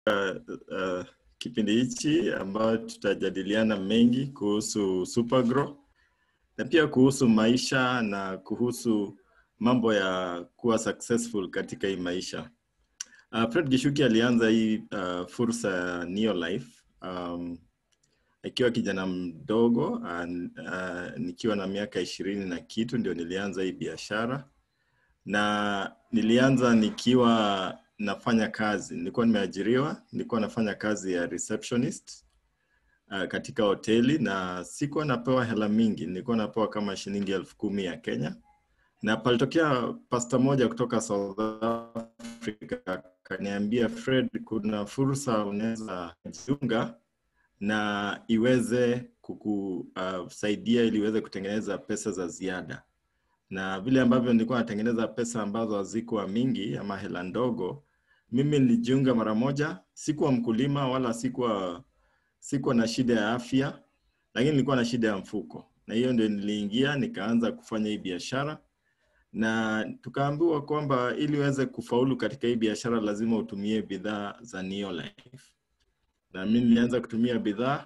kipindi hichi ambao tutajadiliana mengi kuhusu Supergrow na pia kuhusu maisha na kuhusu mambo ya kuwa successful katika hii maisha. Fred Gichuki alianza hii fursa ya Neolife akiwa kijana mdogo, nikiwa na miaka 20 na kitu ndio nilianza hii biashara. Na nilianza nikiwa nafanya kazi, nilikuwa nimeajiriwa, nilikuwa nafanya kazi ya receptionist katika hoteli, na sikuwa napewa hela mingi, nilikuwa napewa kama shilingi 10,000 ya Kenya. Na palitokea pastor moja kutoka South Africa kaniambia, Fred, kuna fursa unaweza jiunga na iweze kukusaidia ili iweze kutengeneza pesa za ziada. Na vile ambavyo nilikuwa natengeneza pesa ambazo hazikuwa mingi ama hela ndogo, mimi nilijiunga mara moja. Sikuwa mkulima wala sikuwa na shida ya afya, lakini nilikuwa na shida ya mfuko. Na hiyo ndio niliingia nikaanza kufanya hii biashara. Na tukaambiwa kwamba ili uweze kufaulu katika hii biashara lazima utumie bidhaa za Neolife. Na mimi nilianza kutumia bidhaa.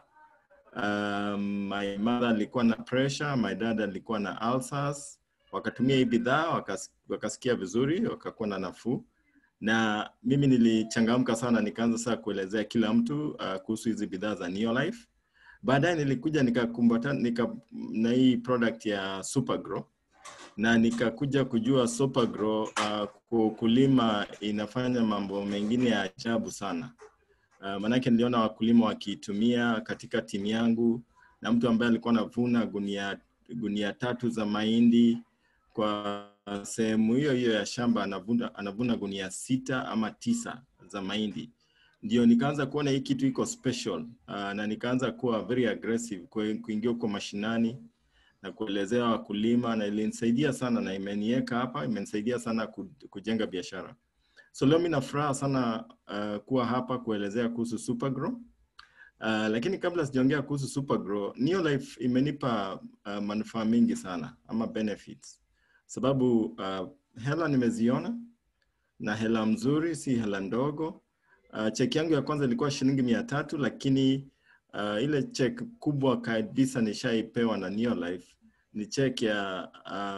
My mother alikuwa na pressure, my dad alikuwa na ulcers. Wakatumia hii bidhaa, wakasikia vizuri, wakakuwa na nafuu. Na mimi nilichangamka sana, nikaanza sasa kuelezea kila mtu kuhusu hizi bidhaa za Neolife. Baadaye nilikuja nikakumbana na hii product ya Supergrow. Na nikakuja kujua Supergrow kulima inafanya mambo mengine ya ajabu sana. Manake niliona wakulima wakiitumia katika timu yangu, na mtu ambaye alikuwa anavuna gunia 3 za mahindi kwa sehemu hiyo ya shamba anavuna gunia 6 ama 9 za mahindi. Ndio nikaanza kuona hii kitu iko special, na nikaanza kuwa very aggressive kuingia kwa mashinani na kuelezea wakulima, na ilinisaidia sana na imeniweka hapa, imenisaidia sana kujenga biashara. So leo mimi nafuraha sana kuwa hapa kuelezea kuhusu Supergrow. Lakini kabla sijaongea kuhusu Supergrow, Neolife imenipa manufaa mingi sana ama benefits. Sababu hela nimeziona, na hela mzuri, si hela ndogo. Check yangu ya kwanza ilikuwa shilingi 300, lakini ile check kubwa kabisa nishaipewa na Neolife ni check ya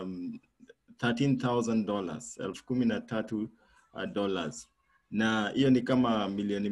$13,000, $13,000. Na hiyo ni kama milioni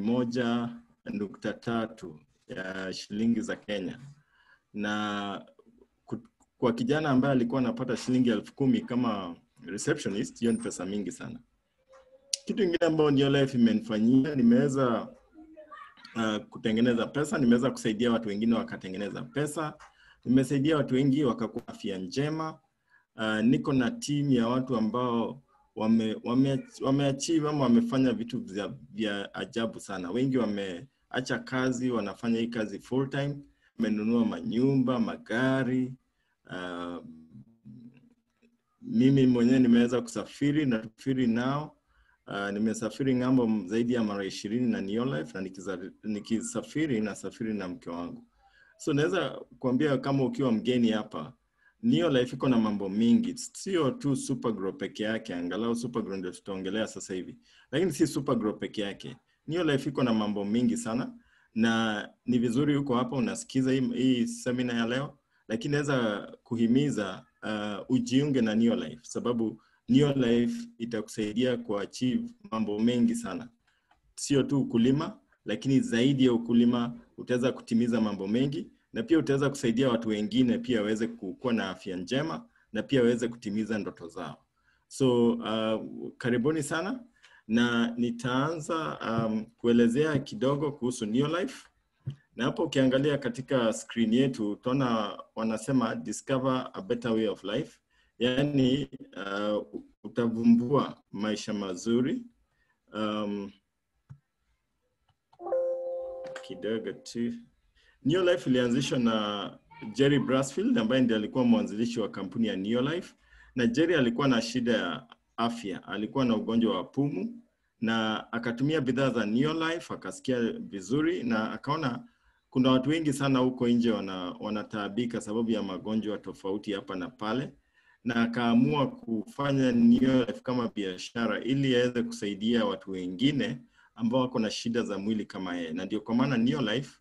1.3 ya shilingi za Kenya. Na kwa kijana ambaye alikuwa anapata shilingi 10,000 kama receptionist, hiyo ni pesa mingi sana. Kitu kingine ambacho Neolife imenifanyia, nimeweza kutengeneza pesa, nimeweza kusaidia watu wengine wakatengeneza pesa, nimesaidia watu wengi wakakuwa afya njema. Niko na team ya watu ambao wameachieve ama wamefanya vitu vya ajabu sana. Wengi wameacha kazi, wanafanya hii kazi full time, wamenunua manyumba, magari. Mimi mwenyewe nimeweza kusafiri na kusafiri nao. Nimesafiri ngambo zaidi ya mara 20 na Neolife, na nikisafiri nasafiri na mke wangu. So naweza kuambia kama ukiwa mgeni hapa, Neolife iko na mambo mingi. Sio tu Supergrow peke yake, angalau Supergrow ndio tutaongelea sasa hivi. Lakini si Supergrow peke yake. Neolife iko na mambo mingi sana, na ni vizuri uko hapa unasikiza hii seminar ya leo, lakini naweza kuhimiza ujiunge na Neolife, sababu Neolife itakusaidia kuachieve mambo mengi sana. Sio tu ukulima, lakini zaidi ya ukulima utaweza kutimiza mambo mengi, na pia utaweza kusaidia watu wengine pia waweze kuwa na afya njema, na pia waweze kutimiza ndoto zao. So karibuni sana, na nitaanza kuelezea kidogo kuhusu Neolife. Na hapo ukiangalia katika screen yetu utaona wanasema discover a better way of life. Yani utavumbua maisha mazuri. Kidogo tu. Neolife ilianzishwa na Jerry Brasfield, ambaye ndiye alikuwa mwanzilishi wa kampuni ya Neolife. Na Jerry alikuwa na shida ya afya, alikuwa na ugonjwa wa pumu, na akatumia bidhaa za Neolife, akasikia vizuri, na akaona kuna watu wengi sana huko nje wanataabika sababu ya magonjwa tofauti hapa na pale, na akaamua kufanya Neolife kama biashara ili aweze kusaidia watu wengine ambao wako na shida za mwili kama yeye. Na ndio kwa maana Neolife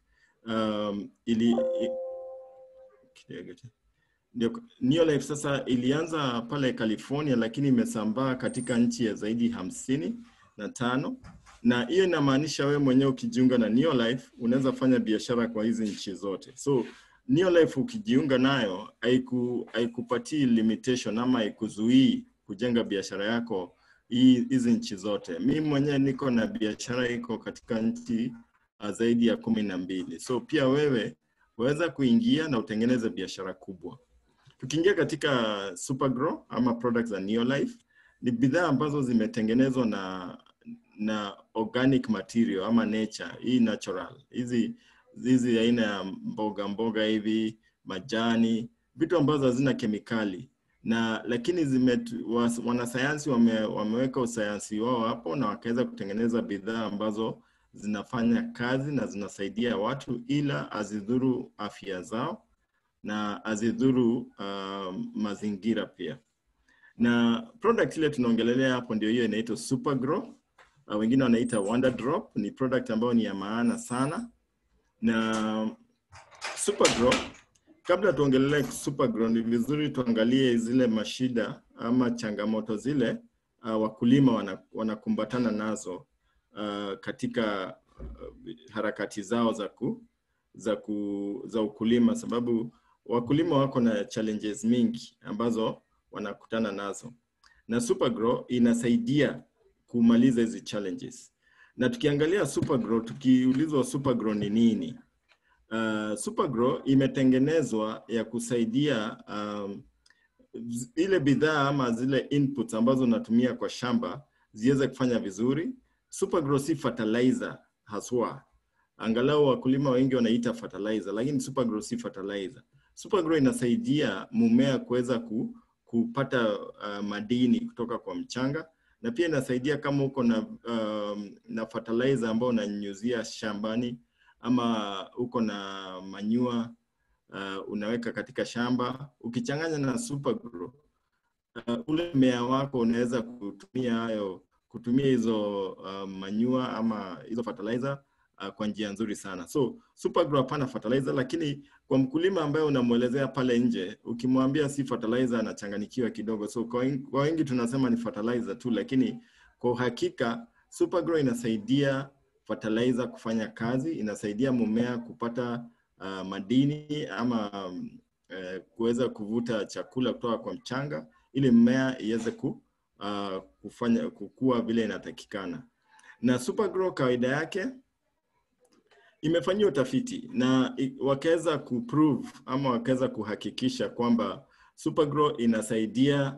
Neolife sasa ilianza pale California, lakini imesambaa katika nchi ya zaidi 55, na hiyo inamaanisha wewe mwenyewe ukijiunga na Neolife unaweza fanya biashara kwa hizi nchi zote. So Neolife ukijiunga nayo haikupatii limitation ama haikuzuii kujenga biashara yako hizi nchi zote. Mimi mwenyewe niko na biashara iko katika nchi zaidi ya 12. So pia wewe waweza kuingia na utengeneze biashara kubwa. Tukiingia katika Supergrow ama products za Neolife, ni bidhaa ambazo zimetengenezwa na organic material ama nature, hii natural. Hizi aina ya mboga hivi, majani, vitu ambazo hazina kemikali. Lakini wanasayansi wameweka usayansi wao hapo na wakaweza kutengeneza bidhaa ambazo zinafanya kazi na zinasaidia watu, ila hazidhuru afya zao na hazidhuru mazingira pia. Na product ile tunaongelelea hapo ndio hiyo inaitwa Supergrow. Wengine wanaita Wonder Drop. Ni product ambayo ni ya maana sana. Na Supergrow, kabla tuongelelee Supergrow, ni vizuri tuangalie zile mashida ama changamoto zile wakulima wanakumbatana nazo katika harakati zao za ukulima, sababu wakulima wako na challenges mingi ambazo wanakutana nazo. Na Supergrow inasaidia kumaliza hizi challenges. Na tukiangalia Supergrow, tukiulizwa Supergrow ni nini? Supergrow imetengenezwa ya kusaidia ile bidhaa ama zile inputs ambazo unatumia kwa shamba ziweze kufanya vizuri. Supergrow si fertilizer haswa. Angalau wakulima wengi wanaita fertilizer, lakini Supergrow si fertilizer. Supergrow inasaidia mmea kuweza kupata madini kutoka kwa mchanga, na pia inasaidia kama uko na fertilizer ambao unanyunyuzia shambani, ama uko na manure unaweka katika shamba, ukichanganya na Supergrow, ule mmea wako unaweza kutumia hizo manure ama hizo fertilizer kwa njia nzuri sana. So Supergrow hapana fertilizer, lakini kwa mkulima ambaye unamuelezea pale nje, ukimwambia si fertilizer anachanganikiwa kidogo. So kwa wengi tunasema ni fertilizer tu, lakini kwa uhakika Supergrow inasaidia fertilizer kufanya kazi, inasaidia mmea kupata madini ama kuweza kuvuta chakula kutoka kwa mchanga ili mmea iweze kukua vile inatakikana. Na Supergrow kawaida yake imefanyiwa utafiti na wakaweza kuprove ama wakaweza kuhakikisha kwamba Supergrow inasaidia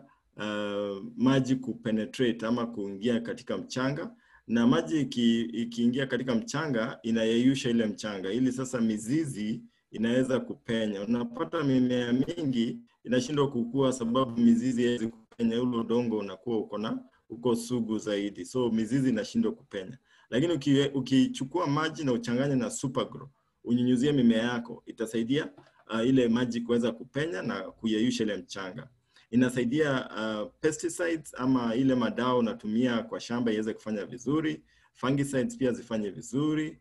maji kupenetrate ama kuingia katika mchanga, na maji ikiingia katika mchanga inayeyusha ile mchanga ili sasa mizizi inaweza kupenya. Unapata mimea mingi inashindwa kukua sababu mizizi haiwezi kupenya, ule udongo unakuwa uko sugu zaidi, so mizizi inashindwa kupenya. Lakini ukichukua maji na uchanganye na Supergrow, unyunyuzie mimea yako, itasaidia ile maji kuweza kupenya na kuyeyusha ile mchanga. Inasaidia pesticides ama ile madawa unatumia kwa shamba iweze kufanya vizuri, fungicides pia zifanye vizuri.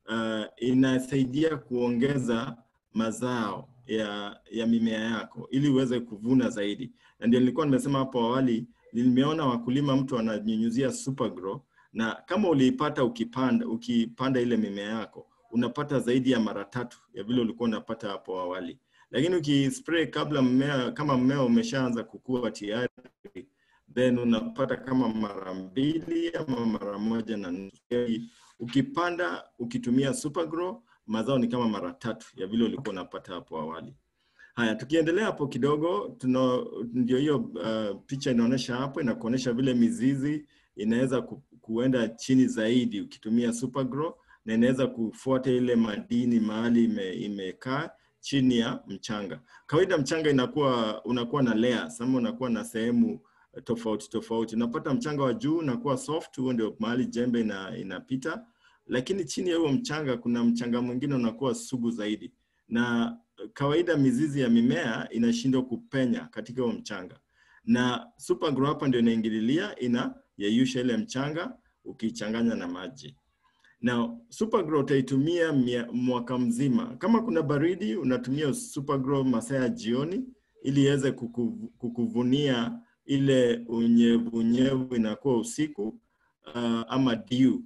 Inasaidia kuongeza mazao ya mimea yako ili uweze kuvuna zaidi. Na ndio nilikuwa nimesema hapo awali, nimeona wakulima mtu ananyunyuzia Supergrow, na kama ukipanda ile mimea yako, unapata zaidi ya mara 3 ya vile ulikuwa unapata hapo awali. Lakini ukispray kama mmea umeshaanza kukua tayari, then unapata kama mara 2 ama mara 1.5. Ukipanda ukitumia Supergrow, mazao ni kama mara 3 ya vile ulikuwa unapata hapo awali. Haya, tukiendelea hapo kidogo, ndio hiyo picha inaonyesha hapo, inakuonyesha vile mizizi inaweza kuenda chini zaidi ukitumia Supergrow, na inaweza kufuata ile madini mahali imekaa chini ya mchanga. Kawaida mchanga unakuwa na layers, ama unakuwa na sehemu tofauti. Unapata mchanga wa juu unakuwa soft, huo ndio mahali jembe inapita, lakini chini ya huo mchanga kuna mchanga mwingine unakuwa sugu zaidi. Na kawaida mizizi ya mimea inashindwa kupenya katika huo mchanga. Na Supergrow hapa ndio inaingililia, inayeyusha ile mchanga ukichanganya na maji. Now, Supergrow utaitumia mwaka mzima. Kama kuna baridi, unatumia Supergrow masaa ya jioni ili iweze kukuvunia ile unyevu inakuwa usiku, ama dew.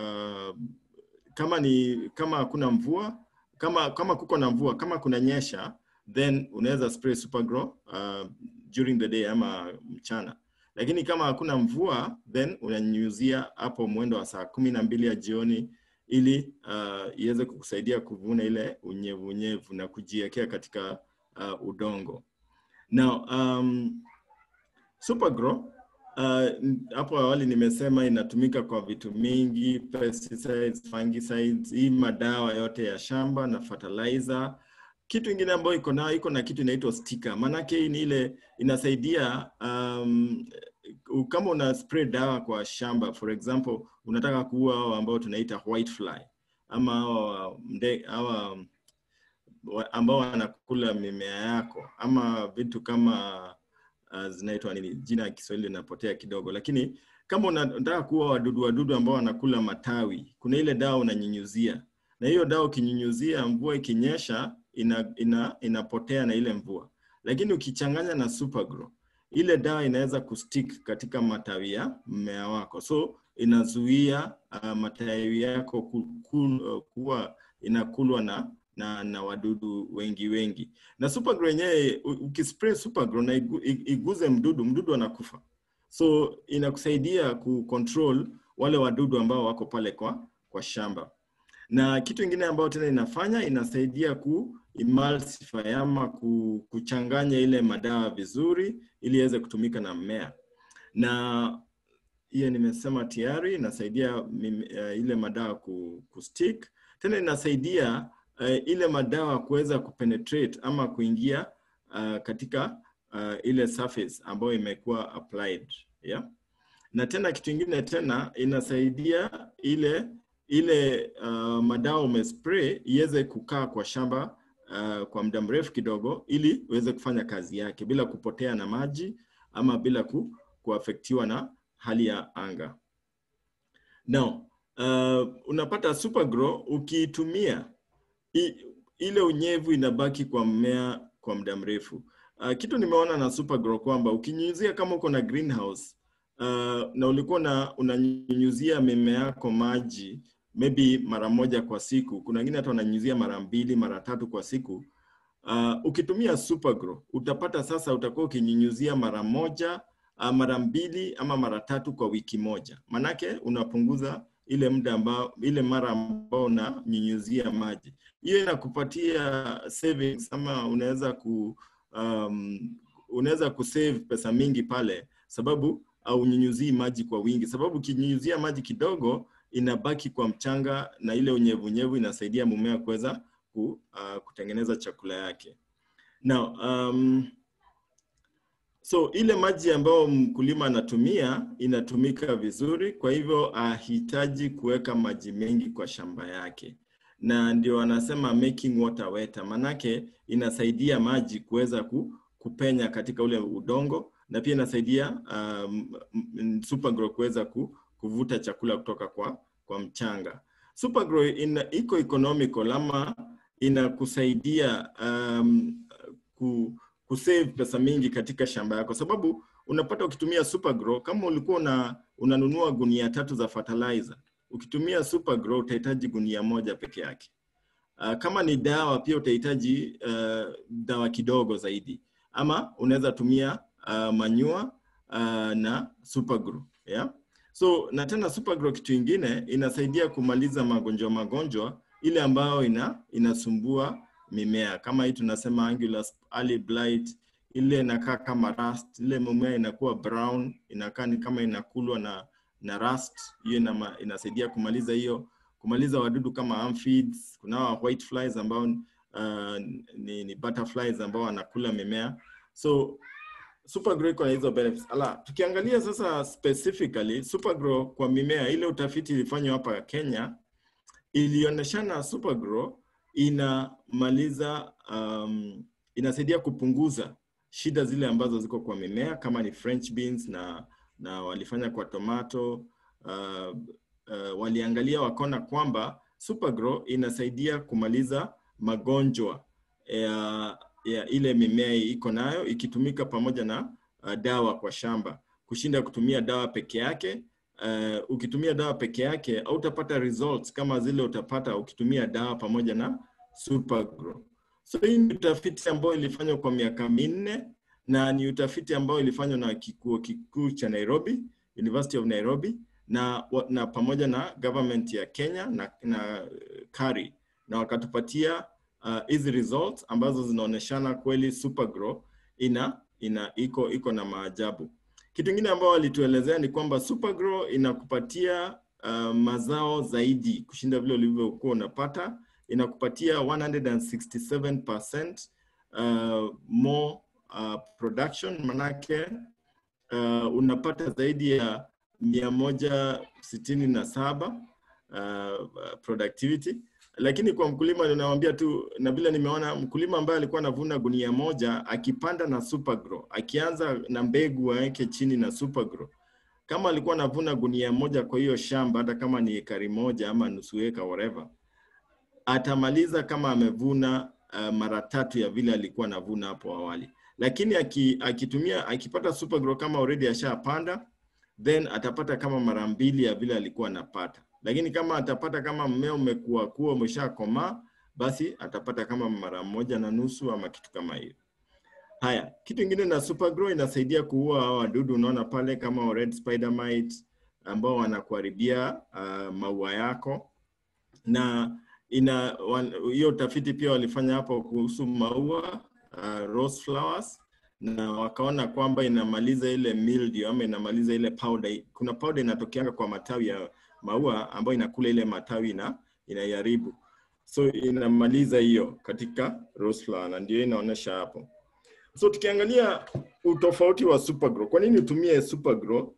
Kama hakuna mvua, kama kuko na mvua, kama kuna nyesha, then unaweza spray Supergrow during the day ama mchana. Lakini kama hakuna mvua, then unanyunyuzia hapo mwendo wa saa 12 ya jioni ili iweze kukusaidia kuvuna ile unyevu na kujiwekea katika udongo. Now, Supergrow, hapo awali nimesema inatumika kwa vitu mingi, pesticides, fungicides, hii madawa yote ya shamba na fertilizer. Kitu ingine ambayo iko na kitu inaitwa sticker. Manake ni ile inasaidia kama una spray dawa kwa shamba, for example, unataka kuua hao ambao tunaita white fly, ama ambao wanakula mimea yako, ama vitu kama zinaitwa nini, jina ya Kiswahili linapotea kidogo, lakini kama unataka kuua wadudu ambao wanakula matawi, kuna ile dawa unanyunyuzia. Na hiyo dawa ukinyunyuzia, mvua ikinyesha inapotea na ile mvua. Lakini ukichanganya na Supergrow, ile dawa inaweza kustick katika matawi ya mmea wako. So inazuia matawi yako kuwa inakulwa na wadudu wengi. Na Supergrow yenyewe, ukispray Supergrow na iguze mdudu anakufa. So inakusaidia kucontrol wale wadudu ambao wako pale kwa shamba. Na kitu kingine ambao tena inafanya, inasaidia emulsify ama kuchanganya ile madawa vizuri ili iweze kutumika na mmea. Na hiyo nimesema tayari, inasaidia ile madawa kustick. Tena inasaidia ile madawa kuweza kupenetrate ama kuingia katika ile surface ambayo imekuwa applied, yeah? Na tena kitu kingine tena inasaidia ile madawa umespray iweze kukaa kwa shamba kwa muda mrefu kidogo ili iweze kufanya kazi yake bila kupotea na maji ama bila kuafektiwa na hali ya anga. Now, unapata Supergrow ukiitumia ile unyevu inabaki kwa mmea kwa muda mrefu. Kitu nimeona na Supergrow kwamba ukinyunyuzia, kama uko na greenhouse na ulikuwa unanyunyuzia mimea yako maji maybe mara moja kwa siku, kuna wengine hata wananyunyuzia mara 2, mara 3 kwa siku. Ukitumia Supergrow utapata sasa utakuwa ukinyunyuzia mara 1, mara 2 ama mara 3 kwa wiki moja. Manake unapunguza ile muda ile mara ambao unanyunyuzia maji. Hiyo inakupatia savings, ama unaweza kusave pesa mingi pale, sababu au nyunyuzii maji kwa wingi. Sababu ukinyunyuzia maji kidogo inabaki kwa mchanga, na ile unyevu inasaidia mmea kuweza kutengeneza chakula yake. Now, so ile maji ambayo mkulima anatumia inatumika vizuri, kwa hivyo hahitaji kuweka maji mengi kwa shamba yake. Na ndio wanasema making water wetter, manake inasaidia maji kuweza kupenya katika ule udongo, na pia inasaidia Supergrow kuweza kuvuta chakula kutoka kwa mchanga. Supergrow iko economical, ama inakusaidia kusave pesa mingi katika shamba yako, sababu unapata ukitumia Supergrow, kama ulikuwa unanunua gunia 3 za fertilizer, ukitumia Supergrow utahitaji gunia 1 peke yake. Kama ni dawa pia utahitaji dawa kidogo zaidi, ama unaweza tumia manure na Supergrow, yeah? So na tena Supergrow kitu kingine inasaidia kumaliza magonjwa ile ambayo inasumbua mimea. Kama hii tunasema Angular early blight, ile inakaa kama rust, ile mimea inakuwa brown, inakaa ni kama inakulwa na rust. Hiyo inasaidia kumaliza wadudu kama aphids, kuna white flies ambao ni butterflies ambao wanakula mimea. So Supergrow iko na hizo benefits. Tukiangalia sasa specifically Supergrow kwa mimea, ile utafiti ilifanywa hapa Kenya ilionyeshana Supergrow inasaidia kupunguza shida zile ambazo ziko kwa mimea, kama ni French beans na walifanya kwa tomato, waliangalia wakaona kwamba Supergrow inasaidia kumaliza magonjwa ya ile mimea iko nayo ikitumika pamoja na dawa kwa shamba, kushinda kutumia dawa peke yake. Ukitumia dawa peke yake hautapata results kama zile utapata ukitumia dawa pamoja na Supergrow. So hii ni utafiti ambao ilifanywa kwa miaka 4 na ni utafiti ambao ilifanywa na kituo kikuu cha Nairobi, University of Nairobi, na pamoja na government ya Kenya na KARI, na wakatupatia hizi results ambazo zinaoneshana kweli Supergrow iko na maajabu. Kitu kingine ambao walituelezea ni kwamba Supergrow inakupatia mazao zaidi kushinda vile ulivyokuwa unapata. Inakupatia 167% more production, manake unapata zaidi ya 167 productivity. Lakini kwa mkulima ninamwambia tu, na vile nimeona mkulima ambaye alikuwa anavuna gunia moja akipanda na Supergrow, akianza na mbegu yake chini na Supergrow, kama alikuwa anavuna gunia moja kwa hiyo shamba, hata kama ni ekari moja ama nusu eka whatever, atamaliza kama amevuna mara 3 ya vile alikuwa anavuna hapo awali. Lakini akipata Supergrow kama already ashapanda, then atapata kama mara 2 ya vile alikuwa anapata. Lakini kama atapata kama mmea umekuwa umeshakomaa, basi atapata kama mara 1.5 ama kitu kama hiyo. Haya, kitu kingine na Supergrow inasaidia kuua hao wadudu unaona pale kama red spider mite ambao wanakuharibia maua yako. Na hiyo tafiti pia walifanya hapo kuhusu maua, rose flowers, na wakaona kwamba inamaliza ile mildew ama inamaliza ile powder. Kuna powder inatokeanga kwa matawi ya maua ambayo inakula ile matawi na inaiharibu. So inamaliza hiyo katika rose flower, na ndio inaonesha hapo. So tukiangalia utofauti wa Supergrow, kwa nini utumie Supergrow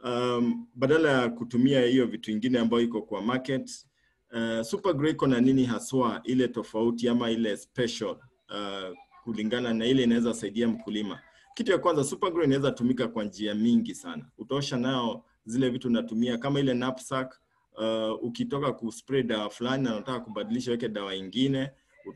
badala ya kutumia hiyo vitu vingine ambayo iko kwa market? Supergrow iko na nini haswa ile tofauti ama ile special kulingana na ile inaweza saidia mkulima? Kitu ya kwanza, Supergrow inaweza tumika kwa njia mingi sana. Utosha nao zile vitu unatumia kama ile knapsack, ukitoka kuspray dawa fulani na unataka kubadilisha weke dawa nyingine,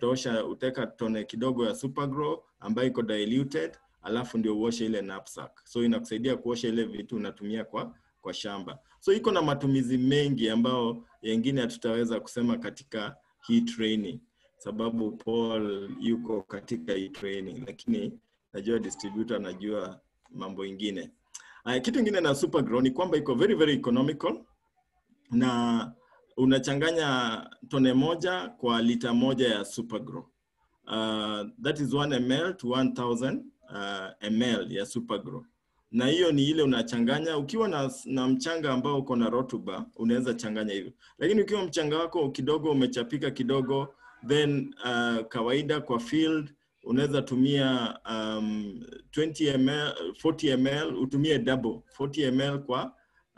uteka tone kidogo ya Supergrow ambayo iko diluted, alafu ndio uoshe ile knapsack. So inakusaidia kuosha ile vitu unatumia kwa shamba. So iko na matumizi mengi ambao yengine hatutaweza kusema katika hii training, sababu Paul yuko katika hii training, lakini najua distributor najua mambo ingine. Kitu kingine na Supergrow ni kwamba iko very very economical, na unachanganya tone moja kwa lita moja ya Supergrow. That is 1 ml to 1000 ml ya Supergrow. Na hiyo ni ile unachanganya ukiwa na mchanga ambao uko na rotuba, unaweza changanya hivyo. Lakini ukiwa mchanga wako kidogo umechapika kidogo, then kawaida kwa field unaweza tumia 20 ml, 40 ml, utumie double 40 ml kwa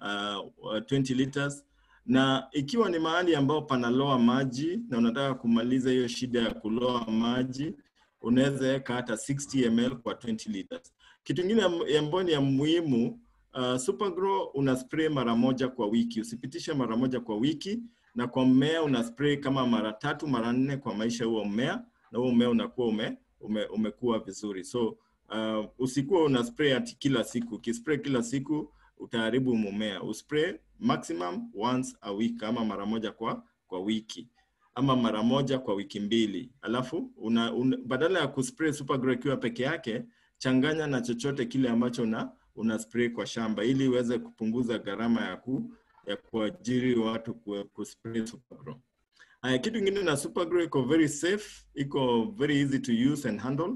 20 liters. Na ikiwa ni mahali ambao panaloa maji na unataka kumaliza hiyo shida ya kuloa maji, unaweza weka hata 60 ml kwa 20 liters. Kitu kingine ambacho ni ya muhimu, Supergrow una spray mara moja kwa wiki. Usipitishe mara moja kwa wiki, na kwa mmea una spray kama mara 3 mara 4 kwa maisha huo mmea, na huo mmea unakuwa umekuwa vizuri. So usikuwa una spray ati kila siku. Ukispray kila siku utaharibu mmea. Uspray maximum once a week, ama mara moja kwa wiki, ama mara moja kwa wiki 2. Alafu badala ya kuspray Supergrow ikiwa peke yake, changanya na chochote kile ambacho una spray kwa shamba, ili uweze kupunguza gharama ya kuajiri watu kuspray Supergrow. Kitu kingine na Supergrow, iko very safe, iko very easy to use and handle.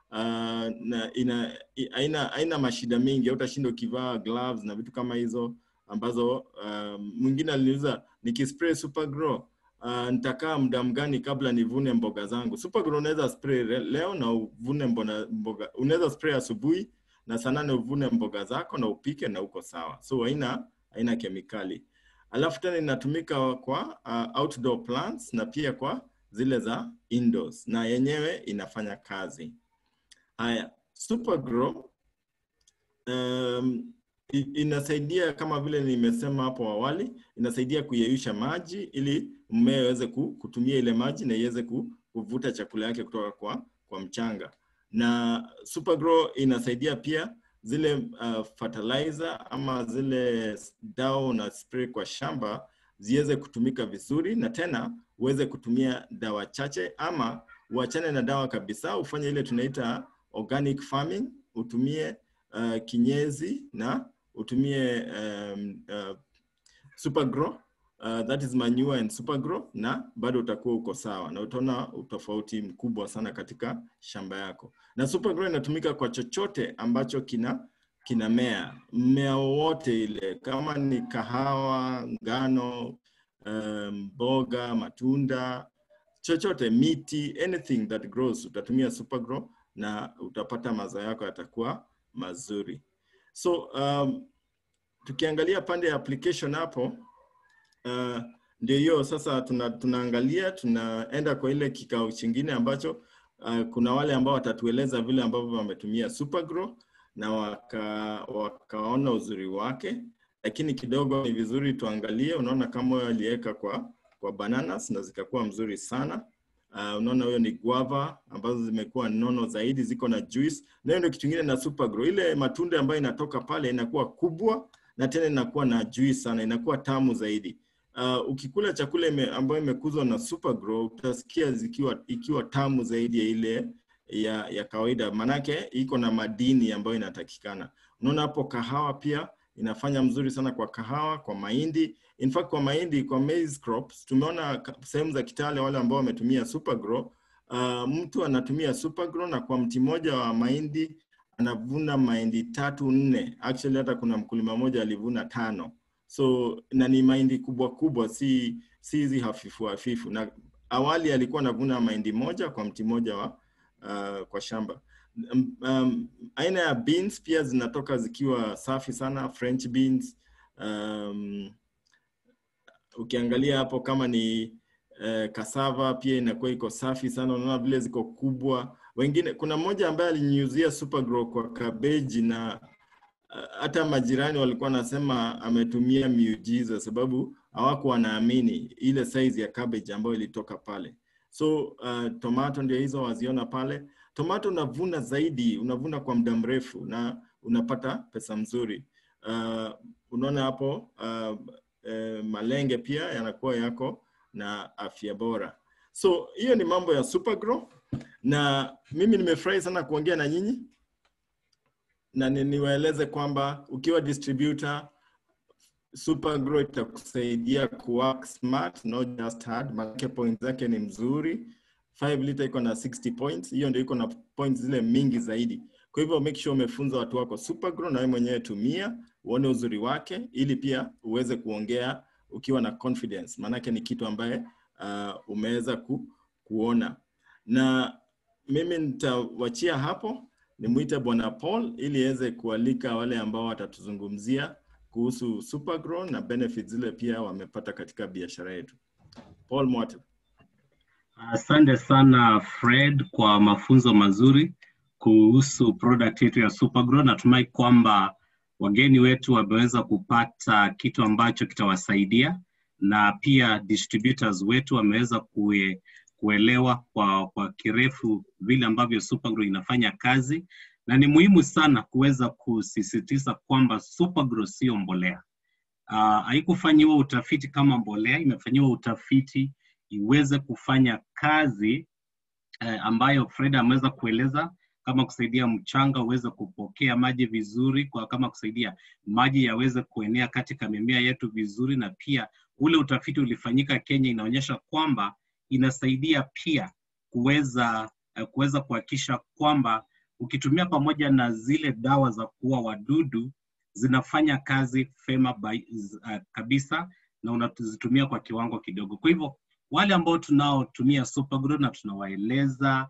Na haina mashida mingi, utashinda ukivaa gloves na vitu kama hizo ambazo mwingine aliniuliza nikispray Supergrow nitakaa muda mgani kabla nivune mboga zangu. Supergrow unaweza spray leo na uvune mboga, unaweza spray asubuhi na saa 8 uvune mboga zako na upike na uko sawa. So haina kemikali. Alafu tena inatumika kwa outdoor plants na pia kwa zile za indoors, na yenyewe inafanya kazi. Supergrow inasaidia kama vile nimesema hapo awali, inasaidia kuyeyusha maji ili mmea iweze kutumia ile maji na iweze kuvuta chakula yake kutoka kwa mchanga. Na Supergrow inasaidia pia zile fertilizer ama zile dawa na spray kwa shamba ziweze kutumika vizuri, na tena uweze kutumia dawa chache ama uachane na dawa kabisa, ufanye ile tunaita organic farming, utumie kinyezi na utumie Supergrow, that is manure and Supergrow, na bado utakuwa uko sawa na utaona utofauti mkubwa sana katika shamba yako. Na Supergrow inatumika kwa chochote ambacho kinamea, mmea wote ile, kama ni kahawa, ngano, mboga, matunda, chochote, miti, anything that grows, utatumia Supergrow na utapata mazao yako yatakuwa mazuri. So tukiangalia pande ya application hapo, ndio hiyo sasa tunaangalia, tunaenda kwa ile kikao kingine ambacho kuna wale ambao watatueleza vile ambavyo wametumia Supergrow na wakaona uzuri wake. Lakini kidogo ni vizuri tuangalie, unaona kama huyo aliweka kwa bananas na zikakuwa mzuri sana. Unaona huyo ni guava ambazo zimekuwa nono zaidi, ziko na juice. Na hiyo ndio kitu kingine na Supergrow, ile matunda ambayo inatoka pale inakuwa kubwa na tena inakuwa na juice sana, inakuwa tamu zaidi. Ukikula chakula ambayo imekuzwa na Supergrow utasikia ikiwa tamu zaidi ya ile ya kawaida, manake iko na madini ambayo inatakikana. Unaona hapo kahawa pia inafanya mzuri sana kwa kahawa, kwa mahindi. In fact kwa mahindi, kwa maize crops, tumeona sehemu za Kitale wale ambao wametumia Supergrow, mtu anatumia Supergrow na kwa mti moja wa mahindi anavuna mahindi 3-4. Actually hata kuna mkulima mmoja alivuna 5. So na ni mahindi kubwa, si hizi hafifu. Na awali alikuwa anavuna mahindi moja kwa mti moja kwa shamba. Aina ya beans pia zinatoka zikiwa safi sana, French beans. Ukiangalia hapo kama ni cassava pia inakuwa iko safi sana, unaona vile ziko kubwa. Wengine kuna mmoja ambaye alinyunyuzia Supergrow kwa cabbage na hata majirani walikuwa nasema ametumia miujiza, sababu hawakuwa wanaamini ile size ya cabbage ambayo ilitoka pale. So tomato ndio hizo waziona pale. Tomato unavuna zaidi, unavuna kwa muda mrefu na unapata pesa mzuri. Unaona hapo malenge pia yanakuwa yako na afya bora. So hiyo ni mambo ya Supergrow, na mimi nimefurahi sana kuongea na nyinyi. Na niwaeleze kwamba ukiwa distributor, Supergrow itakusaidia kuwork smart, not just hard. Maana points zake ni mzuri. 5 liter iko na 60 points. Hiyo ndio iko na points zile mingi zaidi. Kwa hivyo make sure umefunza watu wako Supergrow na wewe mwenyewe tumia, uone uzuri wake ili pia uweze kuongea ukiwa na confidence. Maana ni kitu ambaye umeweza kuona. Na mimi nitawachia hapo, nimuite Bwana Paul ili aweze kualika wale ambao watatuzungumzia kuhusu Supergrow na benefits zile pia wamepata katika biashara yetu. Paul Mwate. Asante sana Fred kwa mafunzo mazuri kuhusu product yetu ya Supergrow. Natumai kwamba wageni wetu wameweza kupata kitu ambacho kitawasaidia, na pia distributors wetu wameweza kuelewa kwa kirefu vile ambavyo Supergrow inafanya kazi. Na ni muhimu sana kuweza kusisitiza kwamba Supergrow sio mbolea. Haikufanyiwa utafiti kama mbolea, imefanyiwa utafiti iweze kufanya kazi ambayo Fred ameweza kueleza, kama kusaidia mchanga uweze kupokea maji vizuri, kama kusaidia maji yaweze kuenea katika mimea yetu vizuri. Na pia ule utafiti ulifanyika Kenya inaonyesha kwamba inasaidia pia kuweza kuhakikisha kwamba ukitumia pamoja na zile dawa za kuua wadudu zinafanya kazi fema kabisa na unazitumia kwa kiwango kidogo. Kwa hivyo wale ambao tunaotumia Supergrow na tunawaeleza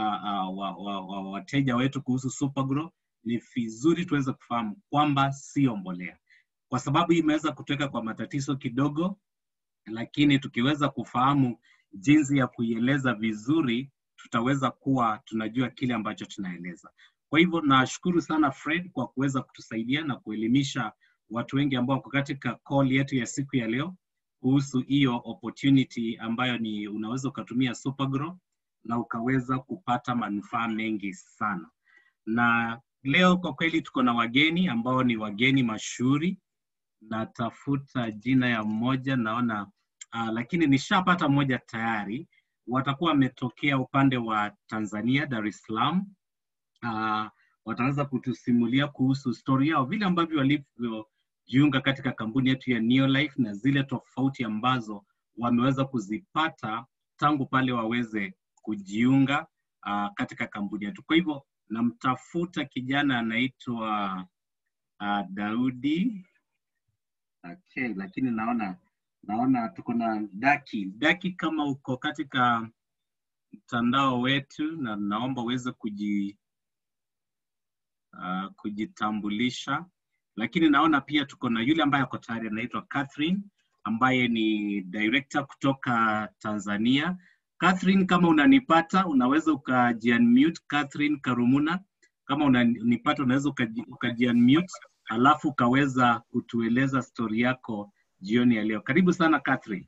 wateja wetu kuhusu Supergrow, ni vizuri tuweze kufahamu kwamba sio mbolea. Kwa sababu hii imeweza kutoka kwa matatizo kidogo, lakini tukiweza kufahamu jinsi ya kuieleza vizuri, tutaweza kuwa tunajua kile ambacho tunaeleza. Kwa hivyo nashukuru sana Fred kwa kuweza kutusaidia na kuelimisha watu wengi ambao wako katika call yetu ya siku ya leo kuhusu hiyo opportunity ambayo ni unaweza ukatumia Supergrow na ukaweza kupata manufaa mengi sana. Na leo kwa kweli tuko na wageni ambao ni wageni mashuhuri. Natafuta jina ya mmoja naona lakini nishapata mmoja tayari. Watakuwa wametokea upande wa Tanzania, Dar es Salaam. Wataweza kutusimulia kuhusu story yao, vile ambavyo walivyojiunga katika kampuni yetu ya Neolife na zile tofauti ambazo wameweza kuzipata tangu pale waweze kujiunga katika kampuni yetu. Kwa hivyo namtafuta kijana anaitwa Daudi. Okay, lakini naona tuko na Daki. Daki, kama uko katika mtandao wetu na naomba uweze kujitambulisha. Lakini naona pia tuko na yule ambaye ako tayari anaitwa Catherine ambaye ni director kutoka Tanzania. Catherine, kama unanipata unaweza ukaji-unmute. Catherine Karumuna, kama unanipata unaweza ukaji-unmute alafu ukaweza kutueleza story yako jioni ya leo. Karibu sana Catherine.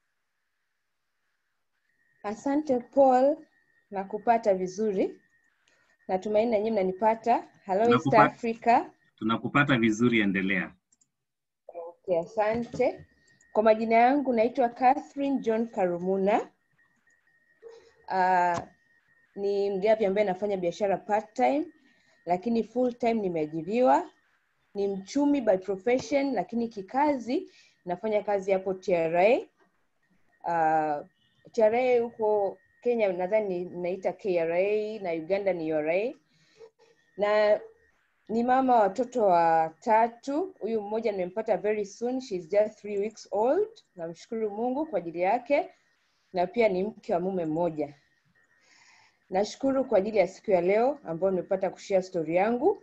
Asante Paul, nakupata vizuri. Natumaini na nyinyi mnanipata. Hello East Africa. Tunakupata vizuri, endelea. Okay, asante. Kwa majina yangu naitwa Catherine John Karumuna. Ni mgavi ambaye nafanya biashara part time, lakini full time nimeajiriwa. Ni mchumi by profession, lakini kikazi nafanya kazi hapo TRA. TRA huko Kenya nadhani naita KRA na Uganda ni URA. Na ni mama watoto watatu. Huyu mmoja nimempata very soon, she's just 3 weeks old. Namshukuru Mungu kwa ajili yake. Na pia ni mke wa mume mmoja. Nashukuru kwa ajili ya siku ya leo ambayo nimepata kushare story yangu.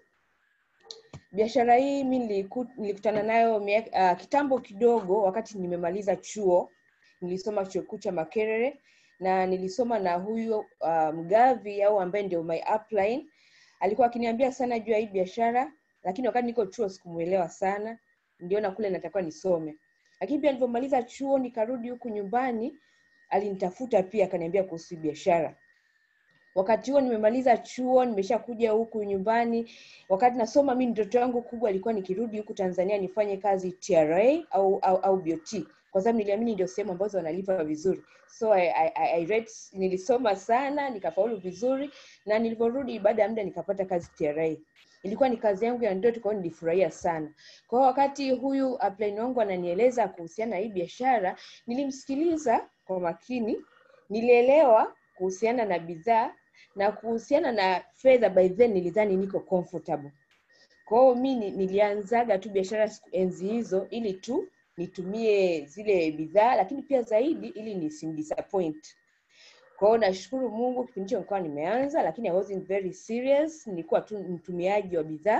Biashara hii mimi nilikutana nayo kitambo kidogo wakati nimemaliza chuo. Nilisoma chuo kikuu cha Makerere na nilisoma na huyu mgavi au ambaye ndio my upline. Alikuwa akiniambia sana juu ya hii biashara, lakini wakati niko chuo sikumuelewa sana. Ndio na kule natakiwa nisome. Lakini pia nilipomaliza chuo nikarudi huku nyumbani, alinitafuta pia akaniambia kuhusu biashara. Wakati huo nimemaliza chuo, nimeshakuja huku nyumbani. Wakati nasoma mimi ndoto yangu kubwa ilikuwa nikirudi huku Tanzania nifanye kazi TRA au BOT. Kwa sababu niliamini ndio sehemu ambazo wanalipa vizuri. So I read, nilisoma sana, nikafaulu vizuri na niliporudi baada ya muda nikapata kazi TRA. Ilikuwa ni kazi yangu ya ndoto, kwa hiyo nilifurahia sana. Kwa wakati huyu upline wangu ananieleza kuhusiana na hii biashara, nilimsikiliza kwa makini, nilielewa kuhusiana na bidhaa na kuhusiana na fedha. By then nilidhani niko comfortable. Kwa hiyo mimi nilianzaga tu biashara enzi hizo ili tu nitumie zile bidhaa, lakini pia zaidi ili nisimdisappoint. Kwa hiyo nashukuru Mungu kipindi hicho nilikuwa nimeanza, lakini I wasn't very serious, nilikuwa tu mtumiaji wa bidhaa.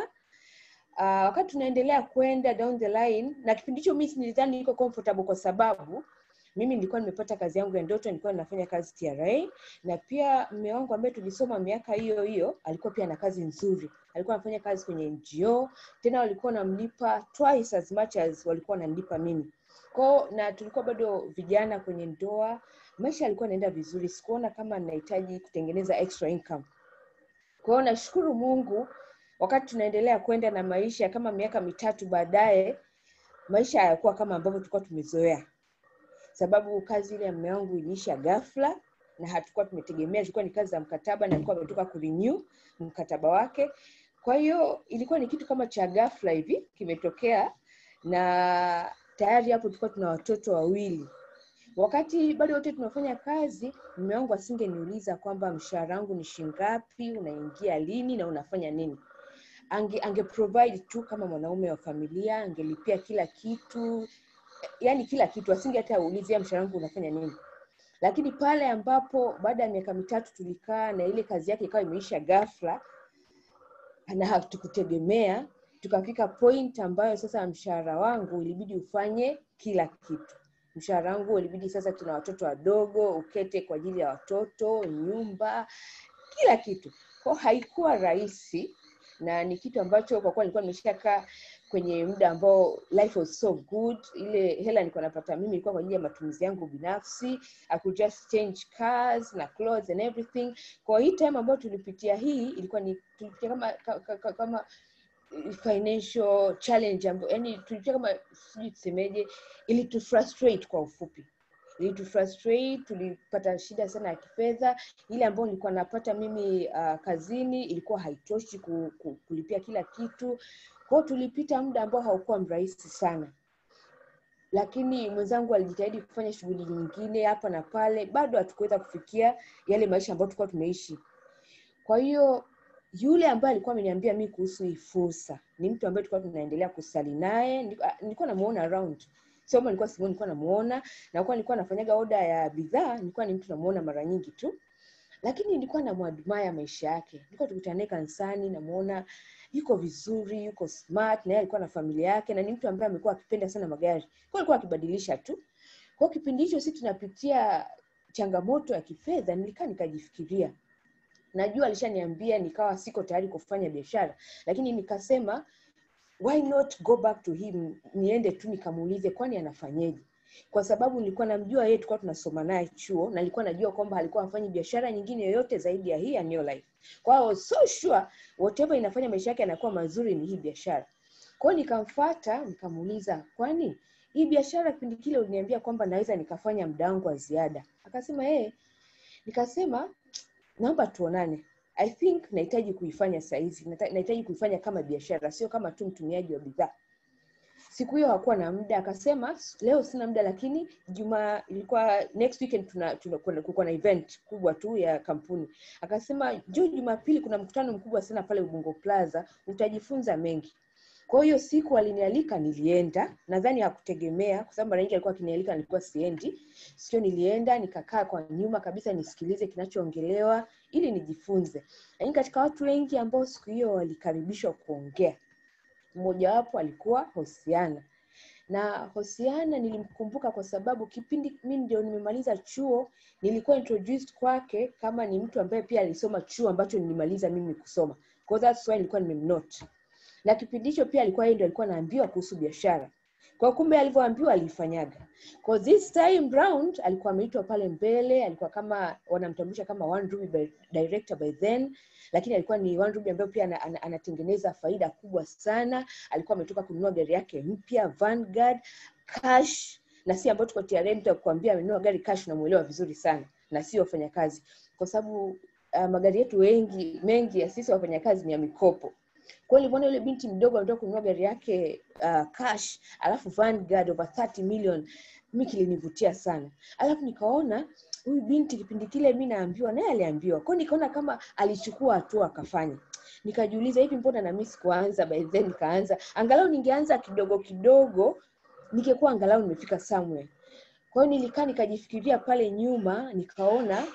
Wakati tunaendelea kwenda down the line, na kipindi hicho mimi nilidhani niko comfortable kwa sababu mimi nilikuwa nimepata kazi yangu ya ndoto, nilikuwa ninafanya kazi TRA, na pia mume wangu ambaye tulisoma miaka hiyo hiyo alikuwa pia na kazi nzuri. Alikuwa anafanya kazi kwenye NGO, tena walikuwa wanamlipa twice as much as walikuwa wananipa mimi. Kwa na tulikuwa bado vijana kwenye ndoa, maisha yalikuwa yanaenda vizuri, sikuona kama ninahitaji kutengeneza extra income. Kwa hiyo nashukuru Mungu, wakati tunaendelea kwenda na maisha kama miaka 3 baadaye, maisha hayakuwa kama ambavyo tulikuwa tumezoea. Sababu kazi ile ya mume wangu iliisha ghafla na hatukuwa tumetegemea, ilikuwa ni kazi za mkataba na alikuwa ametoka kurenew mkataba wake. Kwa hiyo ilikuwa ni kitu kama cha ghafla hivi kimetokea, na tayari hapo tulikuwa tuna watoto 2. Wakati bado wote tunafanya kazi, mume wangu asingeniuliza kwamba mshahara wangu ni shingapi, unaingia lini na unafanya nini. Ange provide tu kama mwanaume wa familia, angelipia kila kitu, yani kila kitu, asinge hata ulizia mshahara wangu unafanya nini. Lakini pale ambapo baada ya miaka 3 tulikaa na ile kazi yake ikawa imeisha ghafla na hatukutegemea, tukafika point ambayo sasa mshahara wangu ilibidi ufanye kila kitu. Mshahara wangu ilibidi sasa, tuna watoto wadogo, ukete kwa ajili ya watoto, nyumba, kila kitu. Kwa haikuwa rahisi, na ni kitu ambacho kwa kuwa nilikuwa nimeshakaa kwenye muda ambao life was so good, ile hela nilikuwa napata mimi ilikuwa kwa ajili ya matumizi yangu binafsi. I could just change cars na clothes and everything. Kwa hii time ambayo tulipitia hii ilikuwa ni tulipitia kama financial challenge ambayo yani tulipitia kama sijui tusemeje, ili tu frustrate kwa ufupi. Ili tu frustrate, tulipata shida sana ya kifedha. Ile ambayo nilikuwa napata mimi kazini ilikuwa haitoshi kulipia kila kitu. Kwa hiyo tulipita muda ambao haukuwa mrahisi sana. Lakini mwenzangu alijitahidi kufanya shughuli nyingine hapa na pale, bado hatukuweza kufikia yale maisha ambayo tulikuwa tumeishi. Kwa hiyo yule ambaye alikuwa ameniambia mimi kuhusu hii fursa ni mtu ambaye tulikuwa tunaendelea kusali naye. Nilikuwa namuona around. Sio kama nilikuwa namuona, na kwa nilikuwa nafanyaga order ya bidhaa, nilikuwa ni mtu namuona mara nyingi tu. Lakini nilikuwa namuadmire maisha yake. Nilikuwa tukutane kanisani, namuona yuko vizuri, yuko smart, na yeye alikuwa na familia yake, na ni mtu ambaye amekuwa akipenda sana magari. Kwa alikuwa akibadilisha tu. Kwa kipindi hicho sisi tunapitia changamoto ya kifedha, nikajifikiria. Najua alishaniambia nikawa siko tayari kufanya biashara, lakini nikasema why not go back to him, niende tu nikamuulize kwani anafanyaje. Kwa sababu nilikuwa namjua yeye, tulikuwa tunasoma naye chuo, na nilikuwa najua kwamba alikuwa afanye biashara nyingine yoyote zaidi ya hii ya New Life. Kwa hiyo so sure whatever inafanya maisha yake yanakuwa mazuri ni hii biashara. Kwa hiyo nikamfuata, nikamuuliza kwani hii biashara kipindi kile uliniambia kwamba naweza nikafanya muda wangu wa ziada. Akasema nikasema naomba tuonane. I think nahitaji kuifanya saizi, nahitaji kuifanya kama biashara, sio kama tu mtumiaji wa bidhaa. Siku hiyo hakuwa na muda, akasema leo sina muda, lakini ilikuwa next weekend tunakuwa na event kubwa tu ya kampuni. Akasema Jumapili kuna mkutano mkubwa sana pale Ubungo Plaza, utajifunza mengi. Kwa hiyo siku alinialika, nilienda. Nadhani hakutegemea kwa sababu mara nyingi alikuwa akinialika nilikuwa siendi. Sio, nilienda nikakaa kwa nyuma kabisa nisikilize kinachoongelewa ili nijifunze. Lakini katika watu wengi ambao siku hiyo walikaribishwa kuongea, mmoja wapo alikuwa Hosiana. Na Hosiana nilimkumbuka kwa sababu kipindi mimi ndio nimemaliza chuo, nilikuwa introduced kwake kama ni mtu ambaye pia alisoma chuo ambacho nilimaliza mimi kusoma. Kwa that's why nilikuwa nimemnote. Na kipindi hicho pia alikuwa yeye ndio alikuwa anaambiwa kuhusu biashara. Kwa kumbe alivyoambiwa alifanyaga. Kwa this time round alikuwa ameitwa pale mbele, alikuwa kama wanamtambulisha kama One Ruby director by then, lakini alikuwa ni One Ruby ambaye pia anatengeneza faida kubwa sana. Alikuwa ametoka kununua gari yake mpya Vanguard cash, na si ambapo tuko TRM tutakwambia amenunua gari cash, unamuelewa vizuri sana, na sio wafanyakazi. Kwa sababu magari yetu mengi ya sisi wafanyakazi ni ya mikopo. Kwa hiyo niliona yule binti mdogo anataka kununua gari yake cash, alafu Vanguard over 30 million, mimi kilinivutia sana. Alafu nikaona huyu binti kipindi kile mimi naambiwa naye aliambiwa. Kwa hiyo nikaona kama alichukua hatua akafanya. Nikajiuliza hivi mbona na mimi sikuanza by then nikaanza. Angalau ningeanza kidogo kidogo, ningekuwa angalau nimefika somewhere. Kwa hiyo nilikaa nikajifikiria pale nyuma, nikaona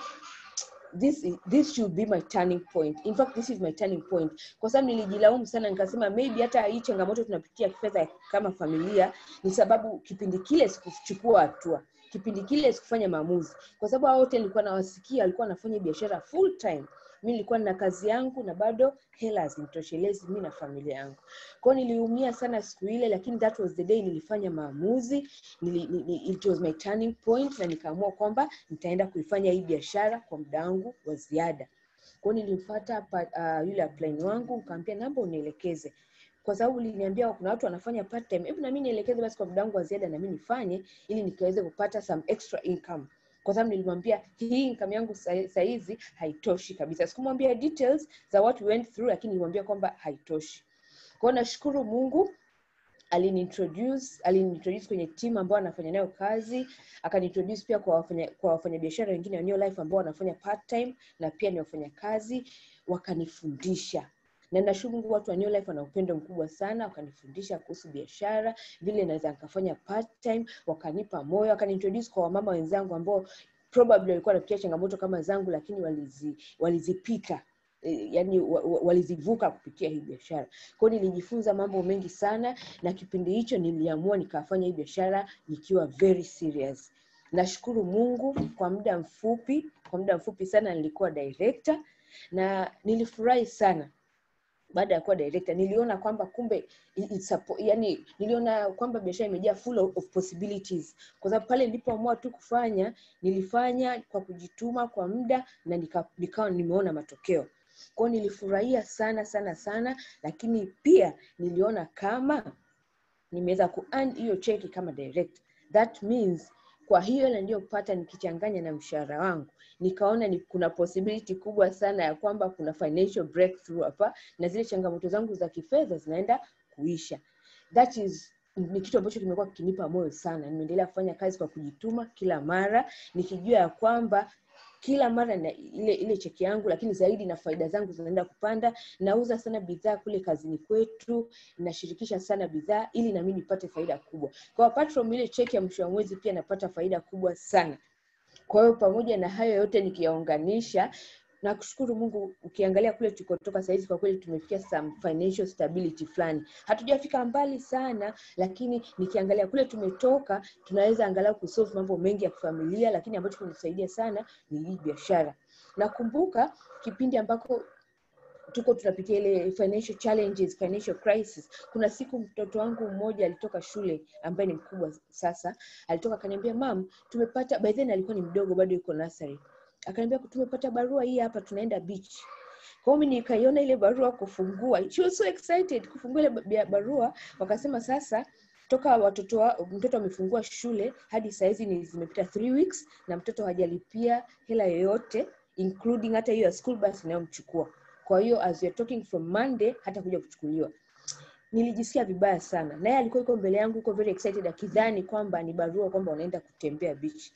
this should be my turning point. In fact, this is my turning point. Kwa sababu nilijilaumu sana, nikasema maybe hata hii changamoto tunapitia kifedha kama familia ni sababu kipindi kile sikuchukua hatua. Kipindi kile sikufanya maamuzi. Kwa sababu hao wote nilikuwa nawasikia walikuwa wanafanya biashara full time. Mimi nilikuwa na kazi yangu na bado hela zinitoshelezi mimi na familia yangu. Kwa hiyo niliumia sana siku ile, lakini that was the day nilifanya maamuzi. It was my turning point, na nikaamua kwamba nitaenda kuifanya hii biashara kwa muda wangu wa ziada. Kwa hiyo nilimfuata yule upline wangu, nikamwambia naomba unielekeze. Kwa sababu niliniambia kuna watu wanafanya part time, hebu na mimi nielekeze basi kwa muda wangu wa ziada na mimi nifanye ili nikaweze kupata some extra income. Kwa sababu nilimwambia hii income yangu saizi haitoshi kabisa. Sikumwambia details za what we went through, lakini nilimwambia kwamba haitoshi. Kwa hiyo nashukuru Mungu aliniintroduce kwenye team ambao anafanya nayo kazi, akaniintroduce pia kwa wafanyabiashara wengine wa New Life ambao wanafanya part time na pia ni wafanyakazi, wakanifundisha. Na nashukuru watu wa New Life wana upendo mkubwa sana, wakanifundisha kuhusu biashara, vile naweza nikafanya part time, wakanipa moyo, wakaniintroduce kwa wamama wenzangu ambao probably walikuwa wanapitia changamoto kama zangu lakini walizipita. Yani walizivuka kupitia hii biashara. Kwa hiyo nilijifunza mambo mengi sana, na kipindi hicho niliamua nikafanya hii biashara nikiwa very serious. Nashukuru Mungu kwa muda mfupi sana nilikuwa director, na nilifurahi sana. baada ya kuwa director niliona kwamba kumbe yani niliona kwamba biashara imejaa full of possibilities, kwa sababu pale nilipoamua tu kufanya nilifanya kwa kujituma kwa muda na nikawa nimeona matokeo. Kwa hiyo nilifurahia sana, lakini pia niliona kama nimeweza ku-earn hiyo cheki kama director. That means kwa hiyo ile ndio kupata nikichanganya na mshahara wangu, nikaona kuna possibility kubwa sana ya kwamba kuna financial breakthrough hapa na zile changamoto zangu za kifedha zinaenda kuisha. That is ni kitu ambacho kimekuwa kinipa moyo sana. Nimeendelea kufanya kazi kwa kujituma kila mara, nikijua ya kwamba kila mara na ile cheki yangu, lakini zaidi na faida zangu zinaenda kupanda. Nauza sana bidhaa kule kazini kwetu, nashirikisha sana bidhaa ili na mimi nipate faida kubwa. Kwa apart from ile cheki ya mwisho wa mwezi pia napata faida kubwa sana. Kwa hiyo pamoja na hayo yote nikiyaunganisha, na kushukuru Mungu, ukiangalia kule tukotoka sasa hivi kwa kweli tumefikia some financial stability fulani. Hatujafika mbali sana, lakini nikiangalia kule tumetoka tunaweza angalau kusolve mambo mengi ya familia, lakini ambacho kunisaidia sana ni hii biashara. Nakumbuka kipindi ambako tuko tunapitia ile financial challenges, financial crisis. Kuna siku mtoto wangu mmoja alitoka shule ambaye ni mkubwa sasa, alitoka akaniambia, "Mom, tumepata," by then alikuwa ni mdogo bado yuko nursery. Akaniambia, "Tumepata barua hii hapa, tunaenda beach." Kwa hiyo nikaiona ile barua kufungua. She was so excited kufungua ile barua. Wakasema sasa toka mtoto amefungua shule hadi saizi ni zimepita 3 weeks na mtoto hajalipia hela yoyote, including hata hiyo school bus inayomchukua. Kwa hiyo as we are talking from Monday hata kuja kuchukuliwa. Nilijisikia vibaya sana. Naye alikuwa yuko mbele yangu, yuko very excited akidhani kwamba ni barua kwamba wanaenda kutembea beach.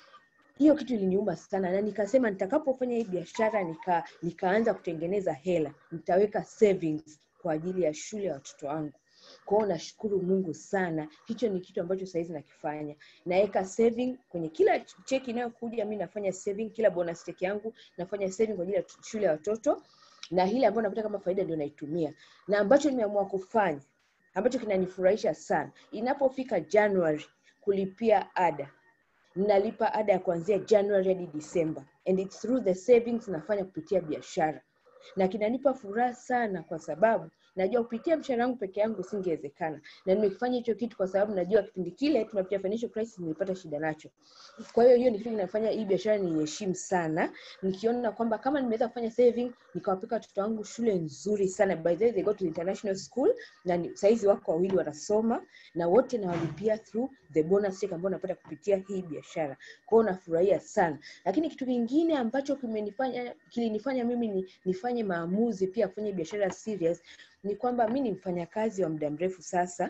Hiyo kitu iliniuma sana na nikasema nitakapofanya hii biashara nikaanza kutengeneza hela, nitaweka savings kwa ajili ya shule ya watoto wangu. Kwa hiyo nashukuru Mungu sana. Hicho ni kitu ambacho saizi nakifanya. Naweka saving kwenye kila cheki inayokuja, mimi nafanya saving, kila bonus check yangu nafanya saving kwa ajili ya shule ya watoto, na ile ambayo napata kama faida ndio naitumia. Na ambacho nimeamua kufanya, ambacho kinanifurahisha sana, inapofika January kulipia ada. Ninalipa ada ya kuanzia January hadi December, and it's through the savings nafanya kupitia biashara. Na kinanipa furaha sana kwa sababu najua kupitia mshahara wangu peke yangu singewezekana. Na nimefanya hicho kitu kwa sababu najua kipindi kile tunapitia financial crisis nilipata shida nacho. Kwa hiyo ni kitu kinafanya hii biashara niheshimu sana. Nikiona kwamba kama nimeweza kufanya saving, nikawapeka watoto wangu shule nzuri sana. By the way, they go to international school na saizi wako wawili wanasoma na wote nawalipia through the bonus check ambayo napata kupitia hii biashara. Kwa hiyo nafurahia sana. Lakini kitu kingine ambacho kilinifanya mimi nifanye maamuzi pia kufanya biashara serious ni kwamba mimi ni mfanyakazi wa muda mrefu sasa.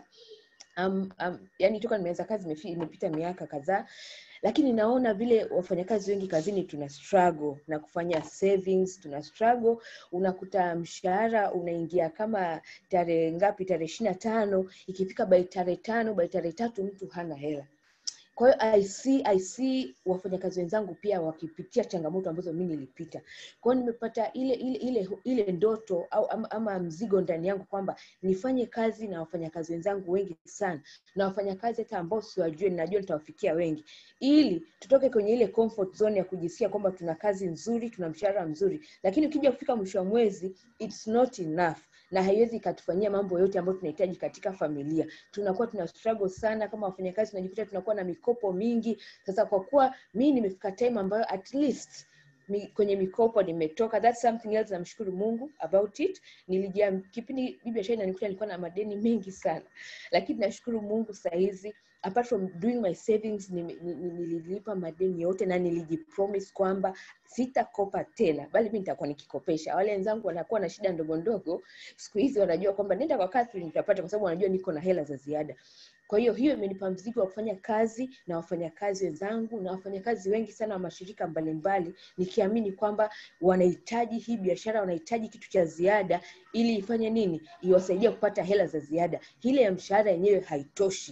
Yani toka nimeanza kazi imepita miaka kadhaa, lakini naona vile wafanyakazi wengi kazini tuna struggle na kufanya savings, tuna struggle. Unakuta mshahara unaingia kama tarehe ngapi, tarehe 25, ikifika by tarehe 5, by tarehe 3 mtu hana hela. Kwa hiyo I see wafanyakazi wenzangu pia wakipitia changamoto ambazo mimi nilipita. Kwa hiyo nimepata ile ndoto au ama mzigo ndani yangu kwamba nifanye kazi na wafanyakazi wenzangu wengi sana, na wafanyakazi hata ambao siwajui najua nitawafikia wengi, ili tutoke kwenye ile comfort zone ya kujisikia kwamba tuna kazi nzuri, tuna mshahara mzuri, lakini ukija kufika mwisho wa mwezi it's not enough na haiwezi katufanyia mambo yote ambayo tunahitaji katika familia. Tunakuwa tuna struggle sana kama wafanyakazi, tunajikuta tunakuwa na mikopo mingi. Sasa kwa kuwa mimi nimefika time ambayo at least kwenye mikopo nimetoka, that's something else namshukuru Mungu about it. Kipindi biashara inanikuta nilikuwa na madeni mengi sana, lakini nashukuru Mungu saizi apart from doing my savings nililipa madeni yote na nilijipromise kwamba sitakopa tena, bali mimi nitakuwa nikikopesha. Wale wenzangu wanakuwa na shida ndogo ndogo, siku hizi wanajua kwamba nenda kwa Catherine nitapata, kwa sababu wanajua niko na hela za ziada. Kwa hiyo imenipa mzigo wa kufanya kazi na wafanyakazi wenzangu na wafanyakazi wengi sana wa mashirika mbalimbali, nikiamini kwamba wanahitaji hii biashara, wanahitaji kitu cha ziada ili ifanye nini, iwasaidie kupata hela za ziada. Ile ya mshahara yenyewe haitoshi.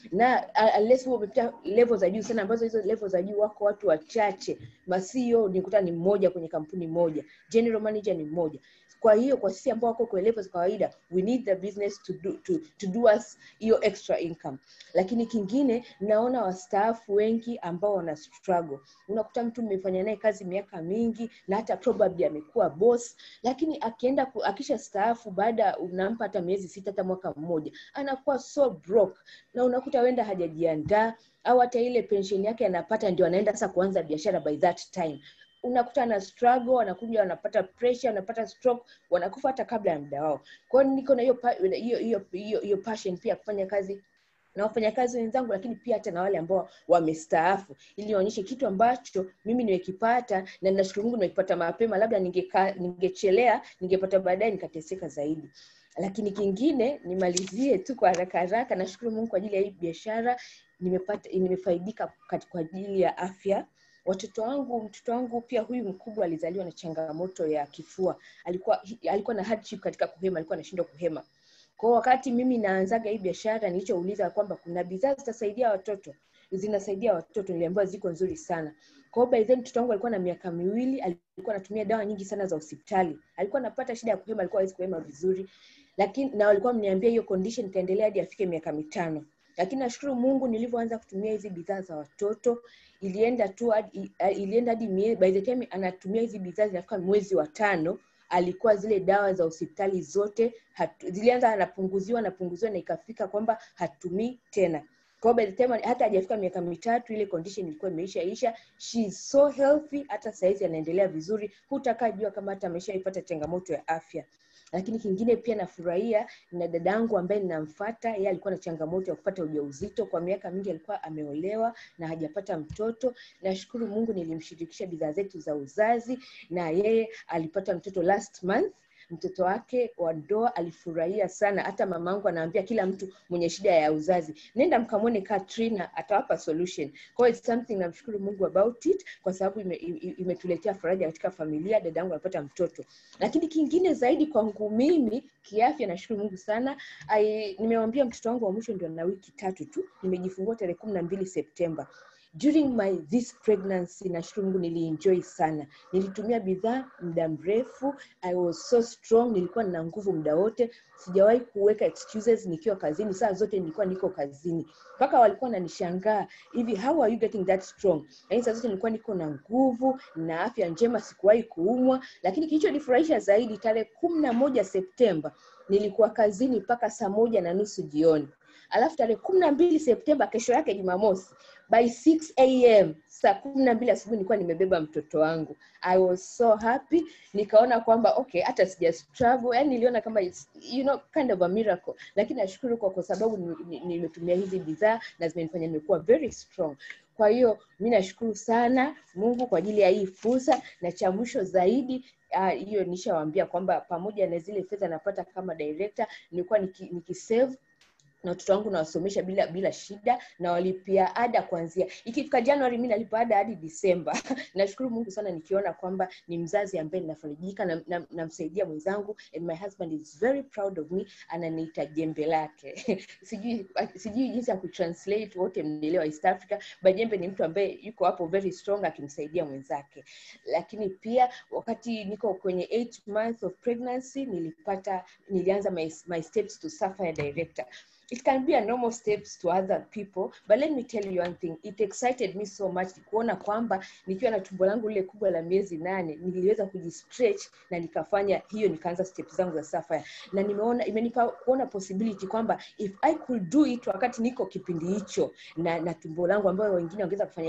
na unless wewe umepita level za juu sana, ambazo hizo level za juu wako watu wachache. CEO nikuta ni mmoja kwenye kampuni moja, general manager ni mmoja. Kwa hiyo kwa sisi ambao wako kwa levels kawaida, we need the business to do us hiyo extra income. Lakini kingine, naona wastaafu wengi ambao wana struggle. Unakuta mtu mmefanya naye kazi miaka mingi na hata probably amekuwa boss, lakini akisha staafu baada unampa hata miezi 6 hata mwaka mmoja, anakuwa so broke, na unakuta wenda hajajiandaa au hata ile pension yake anapata ndio anaenda sasa kuanza biashara by that time. Unakuta na struggle, anakuja wanapata pressure, wanapata stroke, wanakufa hata kabla ya muda wao. Kwa hiyo niko na hiyo passion pia kufanya kazi na wafanyakazi wenzangu, lakini pia hata na wale ambao wamestaafu, ili nionyeshe kitu ambacho mimi nimekipata, na ninashukuru Mungu nimekipata mapema. Labda ningechelea, ningepata baadaye nikateseka zaidi. Lakini kingine, nimalizie tu kwa haraka, nashukuru Mungu kwa ajili ya hii biashara nimefaidika kwa ajili ya afya. Mtoto wangu pia huyu mkubwa alizaliwa na changamoto ya kifua. Alikuwa na hardship katika kuhema, alikuwa anashindwa kuhema. Kwa wakati mimi naanzaga hii biashara, nilichouliza kwamba kuna bidhaa zitasaidia watoto, zinasaidia watoto, niliambiwa ziko nzuri sana. Kwa by then mtoto wangu alikuwa na miaka 2, alikuwa anatumia dawa nyingi sana za hospitali. Alikuwa anapata shida ya kuhema, alikuwa hawezi kuhema vizuri. Lakini na walikuwa mniambia hiyo condition itaendelea hadi afike miaka 5. Lakini nashukuru Mungu nilivyoanza kutumia hizi bidhaa za watoto, ilienda hadi by the time anatumia hizi bidhaa zinafika mwezi wa 5, alikuwa zile dawa za hospitali zote zilianza anapunguziwa na ikafika kwamba hatumii tena. Kwa by the time hata hajafika miaka 3 ile condition ilikuwa imeisha. She is so healthy, hata saizi anaendelea vizuri. Hutakajua kama hata ameshaipata changamoto ya afya. Lakini kingine pia nafurahia na dadangu ambaye ninamfuata, yeye alikuwa na changamoto ya kupata ujauzito kwa miaka mingi, alikuwa ameolewa na hajapata mtoto. Nashukuru Mungu nilimshirikisha bidhaa zetu za uzazi na yeye alipata mtoto last month. Mtoto wake wa ndoa alifurahia sana. Hata mamangu anaambia kila mtu mwenye shida ya uzazi, nenda mkamwone Katrina, atawapa solution. Kwa hiyo it's something namshukuru Mungu about it, kwa sababu imetuletea faraja katika familia. Dadangu alipata mtoto. Lakini kingine zaidi kwangu mimi kiafya, nashukuru Mungu sana. Nimemwambia mtoto wangu wa mwisho ndio na wiki 3 tu, nimejifungua tarehe 12 September. During this pregnancy, nashukuru Mungu nilienjoy sana. Nilitumia bidhaa muda mrefu. I was so strong, nilikuwa nina nguvu muda wote. Sijawahi kuweka excuses nikiwa kazini. Saa zote nilikuwa niko kazini. Mpaka walikuwa wananishangaa, hivi how are you getting that strong? Yaani saa zote nilikuwa niko na nguvu na afya njema, sikuwahi kuumwa. Lakini kilichonifurahisha zaidi, tarehe 11 Septemba nilikuwa kazini mpaka saa 1:30 jioni. Alafu tarehe 12 Septemba, kesho yake Jumamosi, by 6 AM, saa 12 asubuhi nilikuwa nimebeba mtoto wangu. I was so happy. Nikaona kwamba okay, hata sija struggle. Yaani niliona kama it's, kind of a miracle. Lakini nashukuru kwa sababu nimetumia hizi bidhaa na zimenifanya nimekuwa very strong. Kwa hiyo mimi nashukuru sana Mungu kwa ajili ya hii fursa. Na cha mwisho zaidi, hiyo nishawaambia kwamba pamoja na zile fedha napata kama director, nilikuwa nikisave na watoto wangu nawasomesha bila shida, na walipia ada kuanzia ikifika January, mimi nalipa ada hadi December. Nashukuru Mungu sana nikiona kwamba ni mzazi ambaye ninafarijika na namsaidia mwenzangu, and my husband is very proud of me, ananiita jembe lake. Sijui jinsi ya kutranslate, wote mnielewa East Africa, but jembe ni mtu ambaye yuko hapo very strong akimsaidia mwenzake. Lakini pia wakati niko kwenye 8 months of pregnancy, nilianza my steps to Sapphire Director. It can be a normal steps to other people, but let me tell you one thing. It excited me so much kuona kwamba nikiwa na tumbo langu lile kubwa la miezi 8, niliweza kujistretch na nikafanya hiyo, nikaanza steps zangu za Sapphire. Na imenipa kuona possibility kwamba if I could do it wakati niko kipindi hicho na tumbo langu, ambayo wengine wangeweza kufanya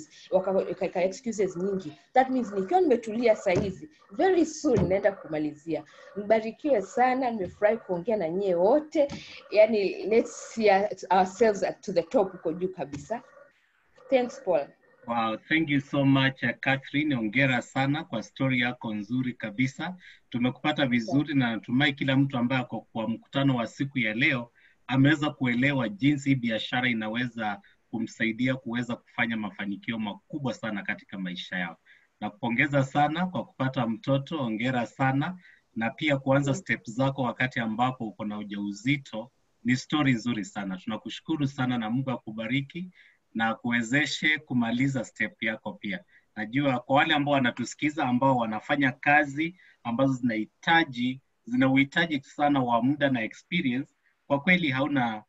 waka excuses nyingi, that means nikiwa nimetulia saa hizi, very soon naenda kumalizia. Mbarikiwe sana, nimefurahi kuongea na nyie wote. Yani let's see ourselves to the top huko juu kabisa. Thanks Paul. Wow, thank you so much Catherine. Hongera sana kwa story yako nzuri kabisa. Tumekupata vizuri na natumai kila mtu ambaye ako kwa mkutano wa siku ya leo ameweza kuelewa jinsi biashara inaweza kumsaidia kuweza kufanya mafanikio makubwa sana katika maisha yao. Na kupongeza sana kwa kupata mtoto, hongera sana, na pia kuanza steps zako wakati ambapo uko na ujauzito ni story nzuri sana. Tunakushukuru sana na Mungu akubariki na kuwezeshe kumaliza step yako pia. Najua kwa wale ambao wanatusikiza ambao wanafanya kazi ambazo zina uhitaji sana wa muda na experience, kwa kweli hauna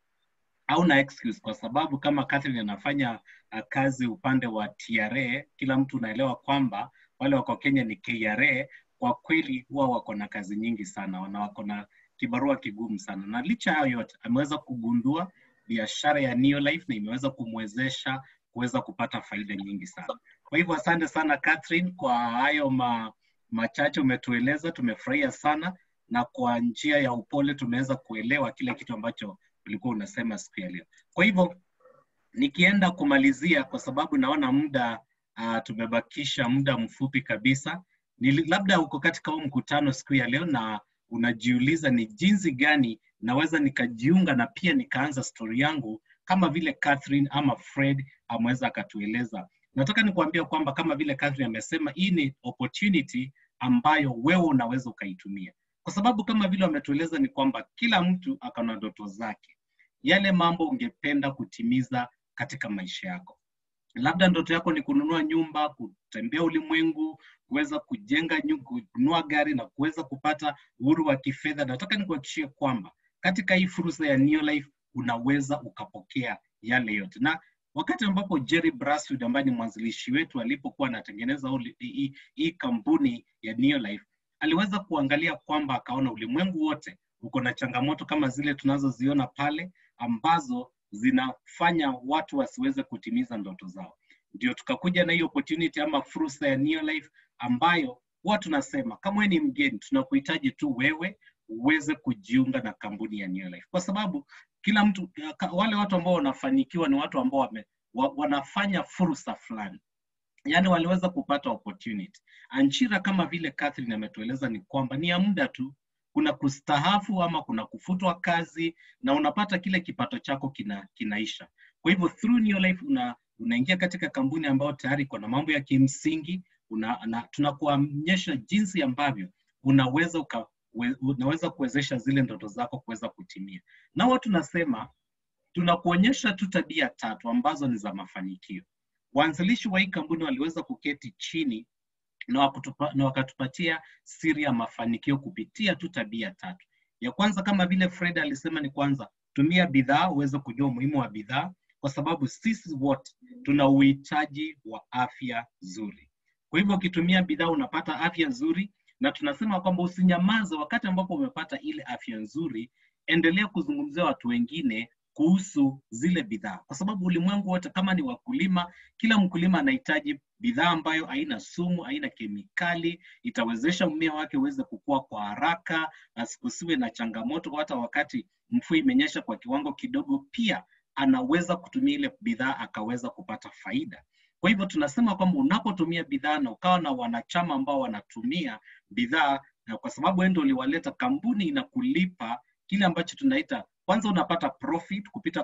excuse, kwa sababu kama Catherine anafanya kazi upande wa TRA, kila mtu unaelewa kwamba wale wako Kenya ni KRA, kwa kweli huwa wako na kazi nyingi sana, wako na kibarua kigumu sana. Na licha hayo yote ameweza kugundua biashara ya Neolife na imeweza kumwezesha kuweza kupata faida nyingi sana. Kwa hivyo asante sana Catherine kwa hayo machache umetueleza, tumefurahia sana, na kwa njia ya upole tumeweza kuelewa kile kitu ambacho ulikuwa unasema siku ya leo. Kwa hivyo nikienda kumalizia, kwa sababu naona muda tumebakisha muda mfupi kabisa, labda uko katika huu mkutano siku ya leo na unajiuliza ni jinsi gani naweza nikajiunga na pia nikaanza story yangu kama vile Catherine ama Fred ameweza akatueleza. Nataka nikuambia kwamba kama vile Catherine amesema, hii ni opportunity ambayo wewe unaweza ukaitumia. Kwa sababu kama vile wametueleza ni kwamba kila mtu akana ndoto zake. Yale mambo ungependa kutimiza katika maisha yako. Labda ndoto yako ni kununua nyumba, kutembea ulimwengu, kuweza kujenga nyumba, kununua gari na kuweza kupata uhuru wa kifedha. Nataka nikuhakikishie kwamba katika hii fursa ya Neolife unaweza ukapokea yale yote. Na wakati ambapo Jerry Brassfield ambaye ni mwanzilishi wetu alipokuwa anatengeneza hii kampuni ya Neolife, aliweza kuangalia kwamba akaona ulimwengu wote uko na changamoto kama zile tunazoziona pale ambazo zinafanya watu wasiweze kutimiza ndoto zao. Ndio tukakuja na hii opportunity ama fursa ya Neolife ambayo watu nasema kama wewe ni mgeni, tunakuhitaji tu wewe uweze kujiunga na kampuni ya Neolife. Kwa sababu kila mtu, wale watu ambao wanafanikiwa ni watu ambao wanafanya fursa fulani. Yaani waliweza kupata opportunity. Anchira kama vile Catherine ametueleza ni kwamba ni ya muda tu, kuna kustahafu ama kuna kufutwa kazi na unapata kile kipato chako kinaisha. Kwa hivyo through Neolife unaingia katika kampuni ambayo tayari kuna mambo ya kimsingi, tunakuonyesha jinsi ambavyo unaweza kuwezesha zile ndoto zako kuweza kutimia. Na watu nasema tunakuonyesha tu tabia 3 ambazo ni za mafanikio. Waanzilishi wa hii kampuni waliweza kuketi chini na wakatupatia siri ya mafanikio kupitia tu tabia 3. Ya kwanza kama vile Fred alisema ni kwanza, tumia bidhaa uweze kujua umuhimu wa bidhaa, kwa sababu sisi wote tuna uhitaji wa afya nzuri. Kwa hivyo ukitumia bidhaa unapata afya nzuri, na tunasema kwamba usinyamaze wakati ambapo umepata ile afya nzuri, endelea kuzungumzia watu wengine kuhusu zile bidhaa. Kwa sababu ulimwengu wote kama ni wakulima, kila mkulima anahitaji bidhaa ambayo haina sumu, haina kemikali, itawezesha mmea wake uweze kukua kwa haraka, asikusiwe na changamoto hata wakati mvua imenyesha kwa kiwango kidogo, pia anaweza kutumia ile bidhaa akaweza kupata faida. Kwa hivyo tunasema kwamba unapotumia bidhaa na ukawa na wanachama ambao wanatumia bidhaa, na kwa sababu wewe ndio uliwaleta, kampuni inakulipa kile ambacho tunaita, kwanza unapata profit kupita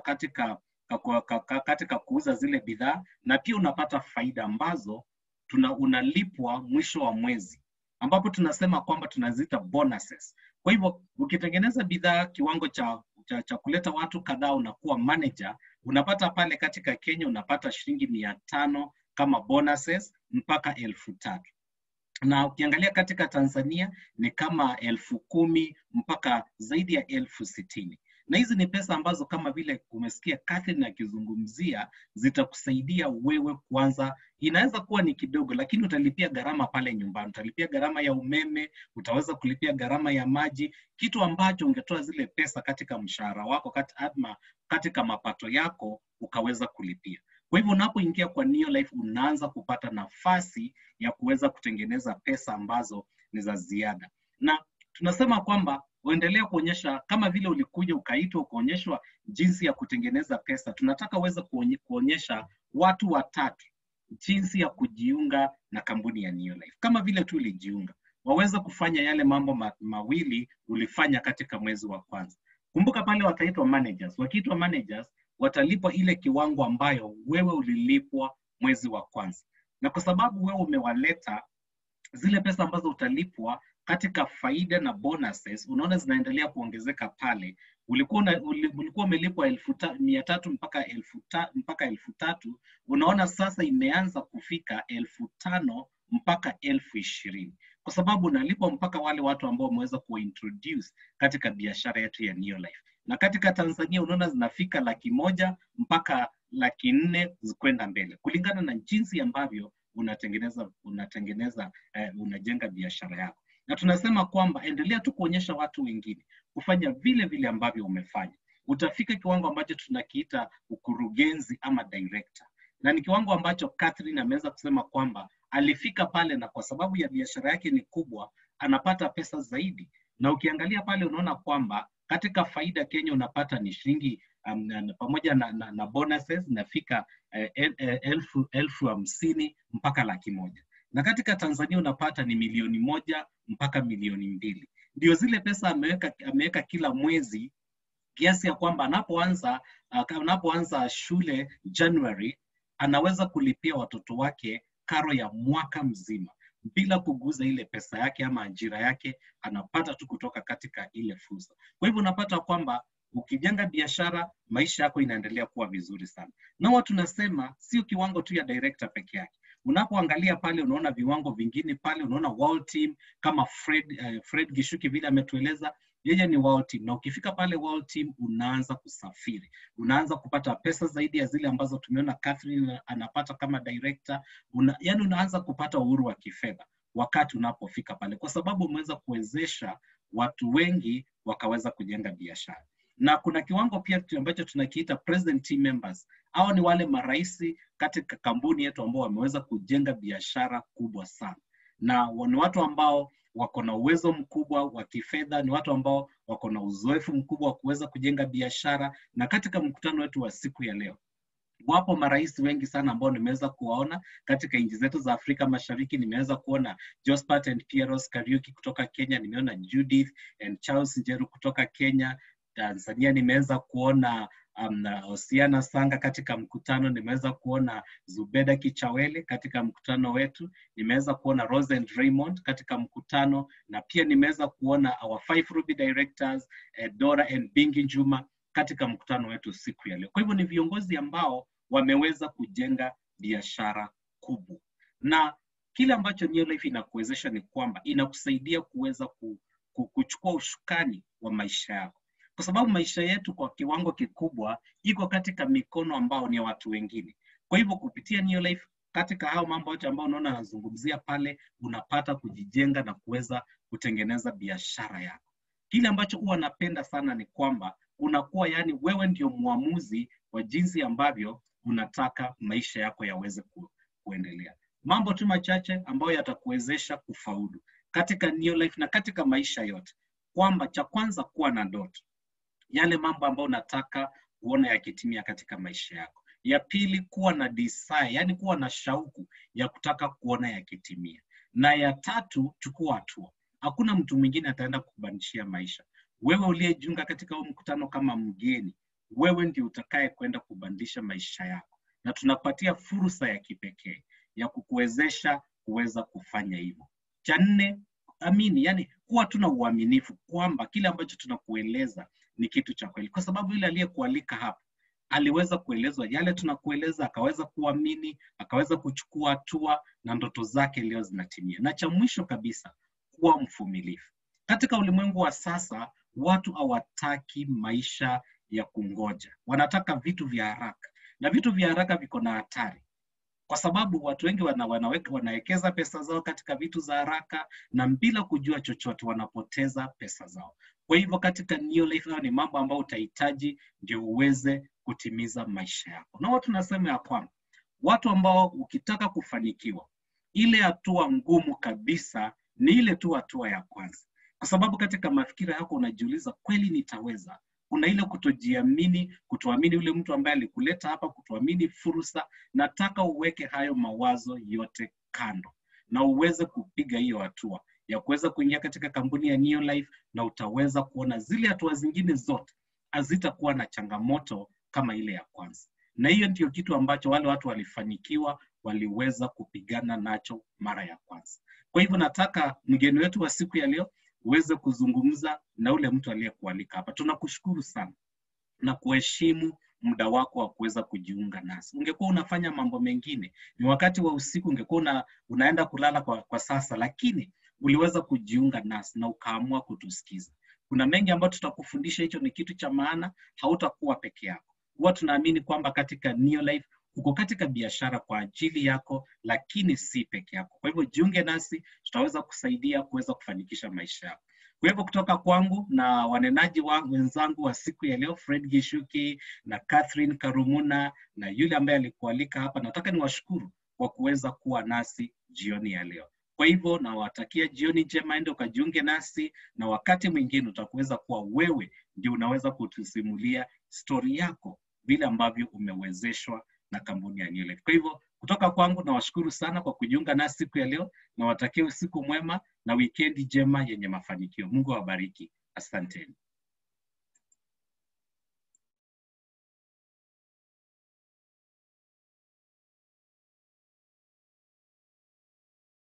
katika kuuza zile bidhaa, na pia unapata faida ambazo unalipwa mwisho wa mwezi, ambapo tunasema kwamba tunaziita bonuses. Kwa hivyo ukitengeneza bidhaa kiwango cha kuleta watu kadhaa, unakuwa manager, unapata pale katika Kenya unapata shilingi 500 kama bonuses mpaka 3,000. Na ukiangalia katika Tanzania ni kama 10,000 mpaka zaidi ya 60,000. Na hizi ni pesa ambazo kama vile umesikia Catherine akizungumzia, zitakusaidia wewe kwanza. Inaweza kuwa ni kidogo, lakini utalipia gharama pale nyumbani, utalipia gharama ya umeme, utaweza kulipia gharama ya maji, kitu ambacho ungetoa zile pesa katika mshahara wako katika mapato yako ukaweza kulipia. Kwa hivyo unapoingia kwa Neolife unaanza kupata nafasi ya kuweza kutengeneza pesa ambazo ni za ziada. Na tunasema kwamba uendelea kuonyesha kama vile ulikuja ukaitwa ukaonyeshwa jinsi ya kutengeneza pesa. Tunataka uweze kuonyesha watu 3 jinsi ya kujiunga na kampuni ya Neolife. Kama vile tu ulijiunga, waweza kufanya yale mambo mawili ulifanya katika mwezi wa kwanza. Kumbuka pale wataitwa managers. Wakiitwa managers watalipwa ile kiwango ambayo wewe ulilipwa mwezi wa kwanza. Na kwa sababu wewe umewaleta, zile pesa ambazo utalipwa katika faida na bonuses, unaona zinaendelea kuongezeka pale ulikuwa umelipwa 1,300 mpaka 3,000, unaona sasa imeanza kufika 5,000 mpaka 20,000, kwa sababu unalipwa mpaka wale watu ambao wameweza kuintroduce katika biashara yetu ya Neolife. Na katika Tanzania unaona zinafika 100,000 mpaka 400,000 zikwenda mbele, kulingana na jinsi ambavyo unajenga biashara yako. Na tunasema kwamba endelea tu kuonyesha watu wengine kufanya vile vile ambavyo umefanya. Utafika kiwango ambacho tunakiita ukurugenzi ama director. Na ni kiwango ambacho Catherine ameweza kusema kwamba alifika pale, na kwa sababu ya biashara yake ni kubwa, anapata pesa zaidi. Na ukiangalia pale unaona kwamba katika faida Kenya unapata ni shilingi pamoja na bonuses nafika 50,000 mpaka 100,000. Na katika Tanzania unapata ni 1,000,000 mpaka 2,000,000. Ndio zile pesa ameweka kila mwezi, kiasi ya kwamba anapoanza shule January, anaweza kulipia watoto wake karo ya mwaka mzima bila kuguza ile pesa yake ama ajira yake, anapata tu kutoka katika ile fursa. Kwa hivyo unapata kwamba ukijenga biashara, maisha yako inaendelea kuwa vizuri sana. Na watu tunasema sio kiwango tu ya director peke yake. Unapoangalia pale unaona viwango vingine pale, unaona World Team kama Fred Gishuki vile ametueleza, yeye ni World Team. Na ukifika pale World Team unaanza kusafiri, unaanza kupata pesa zaidi ya zile ambazo tumeona Catherine anapata kama director. Yani unaanza kupata uhuru wa kifedha wakati unapofika pale, kwa sababu umeweza kuwezesha watu wengi wakaweza kujenga biashara. Na kuna kiwango pia ambacho tunakiita President Team Members. Hao ni wale maraisi katika kampuni yetu ambao wameweza kujenga biashara kubwa sana. Na ni watu ambao wako na uwezo mkubwa wa kifedha, ni watu ambao wako na uzoefu mkubwa wa kuweza kujenga biashara. Na katika mkutano wetu wa siku ya leo, wapo maraisi wengi sana ambao nimeweza kuwaona katika nchi zetu za Afrika Mashariki. Nimeweza kuona Jospat and Pieros Kariuki kutoka Kenya, nimeona Judith and Charles Njeru kutoka Kenya. Tanzania nimeweza kuona Osiana Sanga katika mkutano, nimeweza kuona Zubeda Kichawele katika mkutano wetu, nimeweza kuona Rose and Raymond katika mkutano, na pia nimeweza kuona our 5 Ruby directors, Dora and Bingi Njuma katika mkutano wetu siku ya leo. Kwa hivyo ni viongozi ambao wameweza kujenga biashara kubwa. Na kile ambacho Neolife inakuwezesha ni kwamba inakusaidia kuweza kuchukua ushukani wa maisha yako. Kwa sababu maisha yetu kwa kiwango kikubwa iko katika mikono ambao ni watu wengine. Kwa hivyo kupitia Neolife, katika hao mambo yote ambao unaona nazungumzia pale, unapata kujijenga na kuweza kutengeneza biashara yako. Kile ambacho huwa napenda sana ni kwamba unakuwa yani wewe ndio muamuzi wa jinsi ambavyo unataka maisha yako yaweze kuendelea. Mambo tu machache ambayo yatakuwezesha kufaulu katika Neolife na katika maisha yote. Kwamba cha kwanza, kuwa na ndoto. Yale mambo ambayo unataka kuona yakitimia katika maisha yako. Ya pili, kuwa na desire, yani kuwa na shauku ya kutaka kuona yakitimia. Na ya tatu, chukua hatua. Hakuna mtu mwingine ataenda kubadilishia maisha. Wewe uliyejiunga katika huu mkutano kama mgeni, wewe ndio utakaye kwenda kubadilisha maisha yako. Na tunakupatia fursa ya kipekee ya kukuwezesha kuweza kufanya hivyo. Cha nne, amini, yani kuwa tuna uaminifu kwamba kile ambacho tunakueleza ni kitu cha kweli. Kwa sababu yule aliyekualika hapa aliweza kuelezwa yale tunakueleza, akaweza kuamini, akaweza kuchukua hatua, na ndoto zake leo zinatimia. Na cha mwisho kabisa, kuwa mvumilivu. Katika ulimwengu wa sasa, watu hawataki maisha ya kungoja. Wanataka vitu vya haraka. Na vitu vya haraka viko na hatari. Kwa sababu watu wengi wanawekeza pesa zao katika vitu za haraka, na bila kujua chochote wanapoteza pesa zao. Kwa hivyo katika Neolife ni mambo ambayo utahitaji ndio uweze kutimiza maisha yako. Na watu nasema ya kwamba watu ambao ukitaka kufanikiwa, ile hatua ngumu kabisa ni ile tu hatua ya kwanza. Kwa sababu katika mafikira yako unajiuliza, kweli nitaweza? Kuna ile kutojiamini, kutoamini yule mtu ambaye alikuleta hapa, kutoamini fursa. Nataka uweke hayo mawazo yote kando na uweze kupiga hiyo hatua ya kuweza kuingia katika kampuni ya Neolife, na utaweza kuona zile hatua zingine zote hazitakuwa na changamoto kama ile ya kwanza. Na hiyo ndio kitu ambacho wale watu walifanikiwa, waliweza kupigana nacho mara ya kwanza. Kwa hivyo nataka mgeni wetu wa siku ya leo uweze kuzungumza na ule mtu aliyekualika hapa. Tunakushukuru sana na kuheshimu muda wako wa kuweza kujiunga nasi. Ungekuwa unafanya mambo mengine, ni wakati wa usiku, ungekuwa unaenda kulala kwa sasa, lakini uliweza kujiunga nasi na ukaamua kutusikiza. Kuna mengi ambayo tutakufundisha, hicho ni kitu cha maana, hautakuwa peke yako. Huwa tunaamini kwamba katika Neo Life uko katika biashara kwa ajili yako, lakini si peke yako. Kwa hivyo jiunge nasi, tutaweza kusaidia kuweza kufanikisha maisha yako. Kwa hivyo kutoka kwangu na wanenaji wenzangu wa siku ya leo, Fred Gishuki na Catherine Karumuna na yule ambaye alikualika hapa, nataka niwashukuru kwa kuweza kuwa nasi jioni ya leo. Kwa hivyo nawatakia jioni njema, ende ukajiunge nasi, na wakati mwingine utakuweza kuwa wewe ndio unaweza kutusimulia story yako vile ambavyo umewezeshwa na kampuni ya Neo Life. Kwa hivyo kutoka kwangu nawashukuru sana kwa kujiunga nasi siku ya leo, na watakia usiku mwema na weekend njema yenye mafanikio. Mungu awabariki. Asanteni.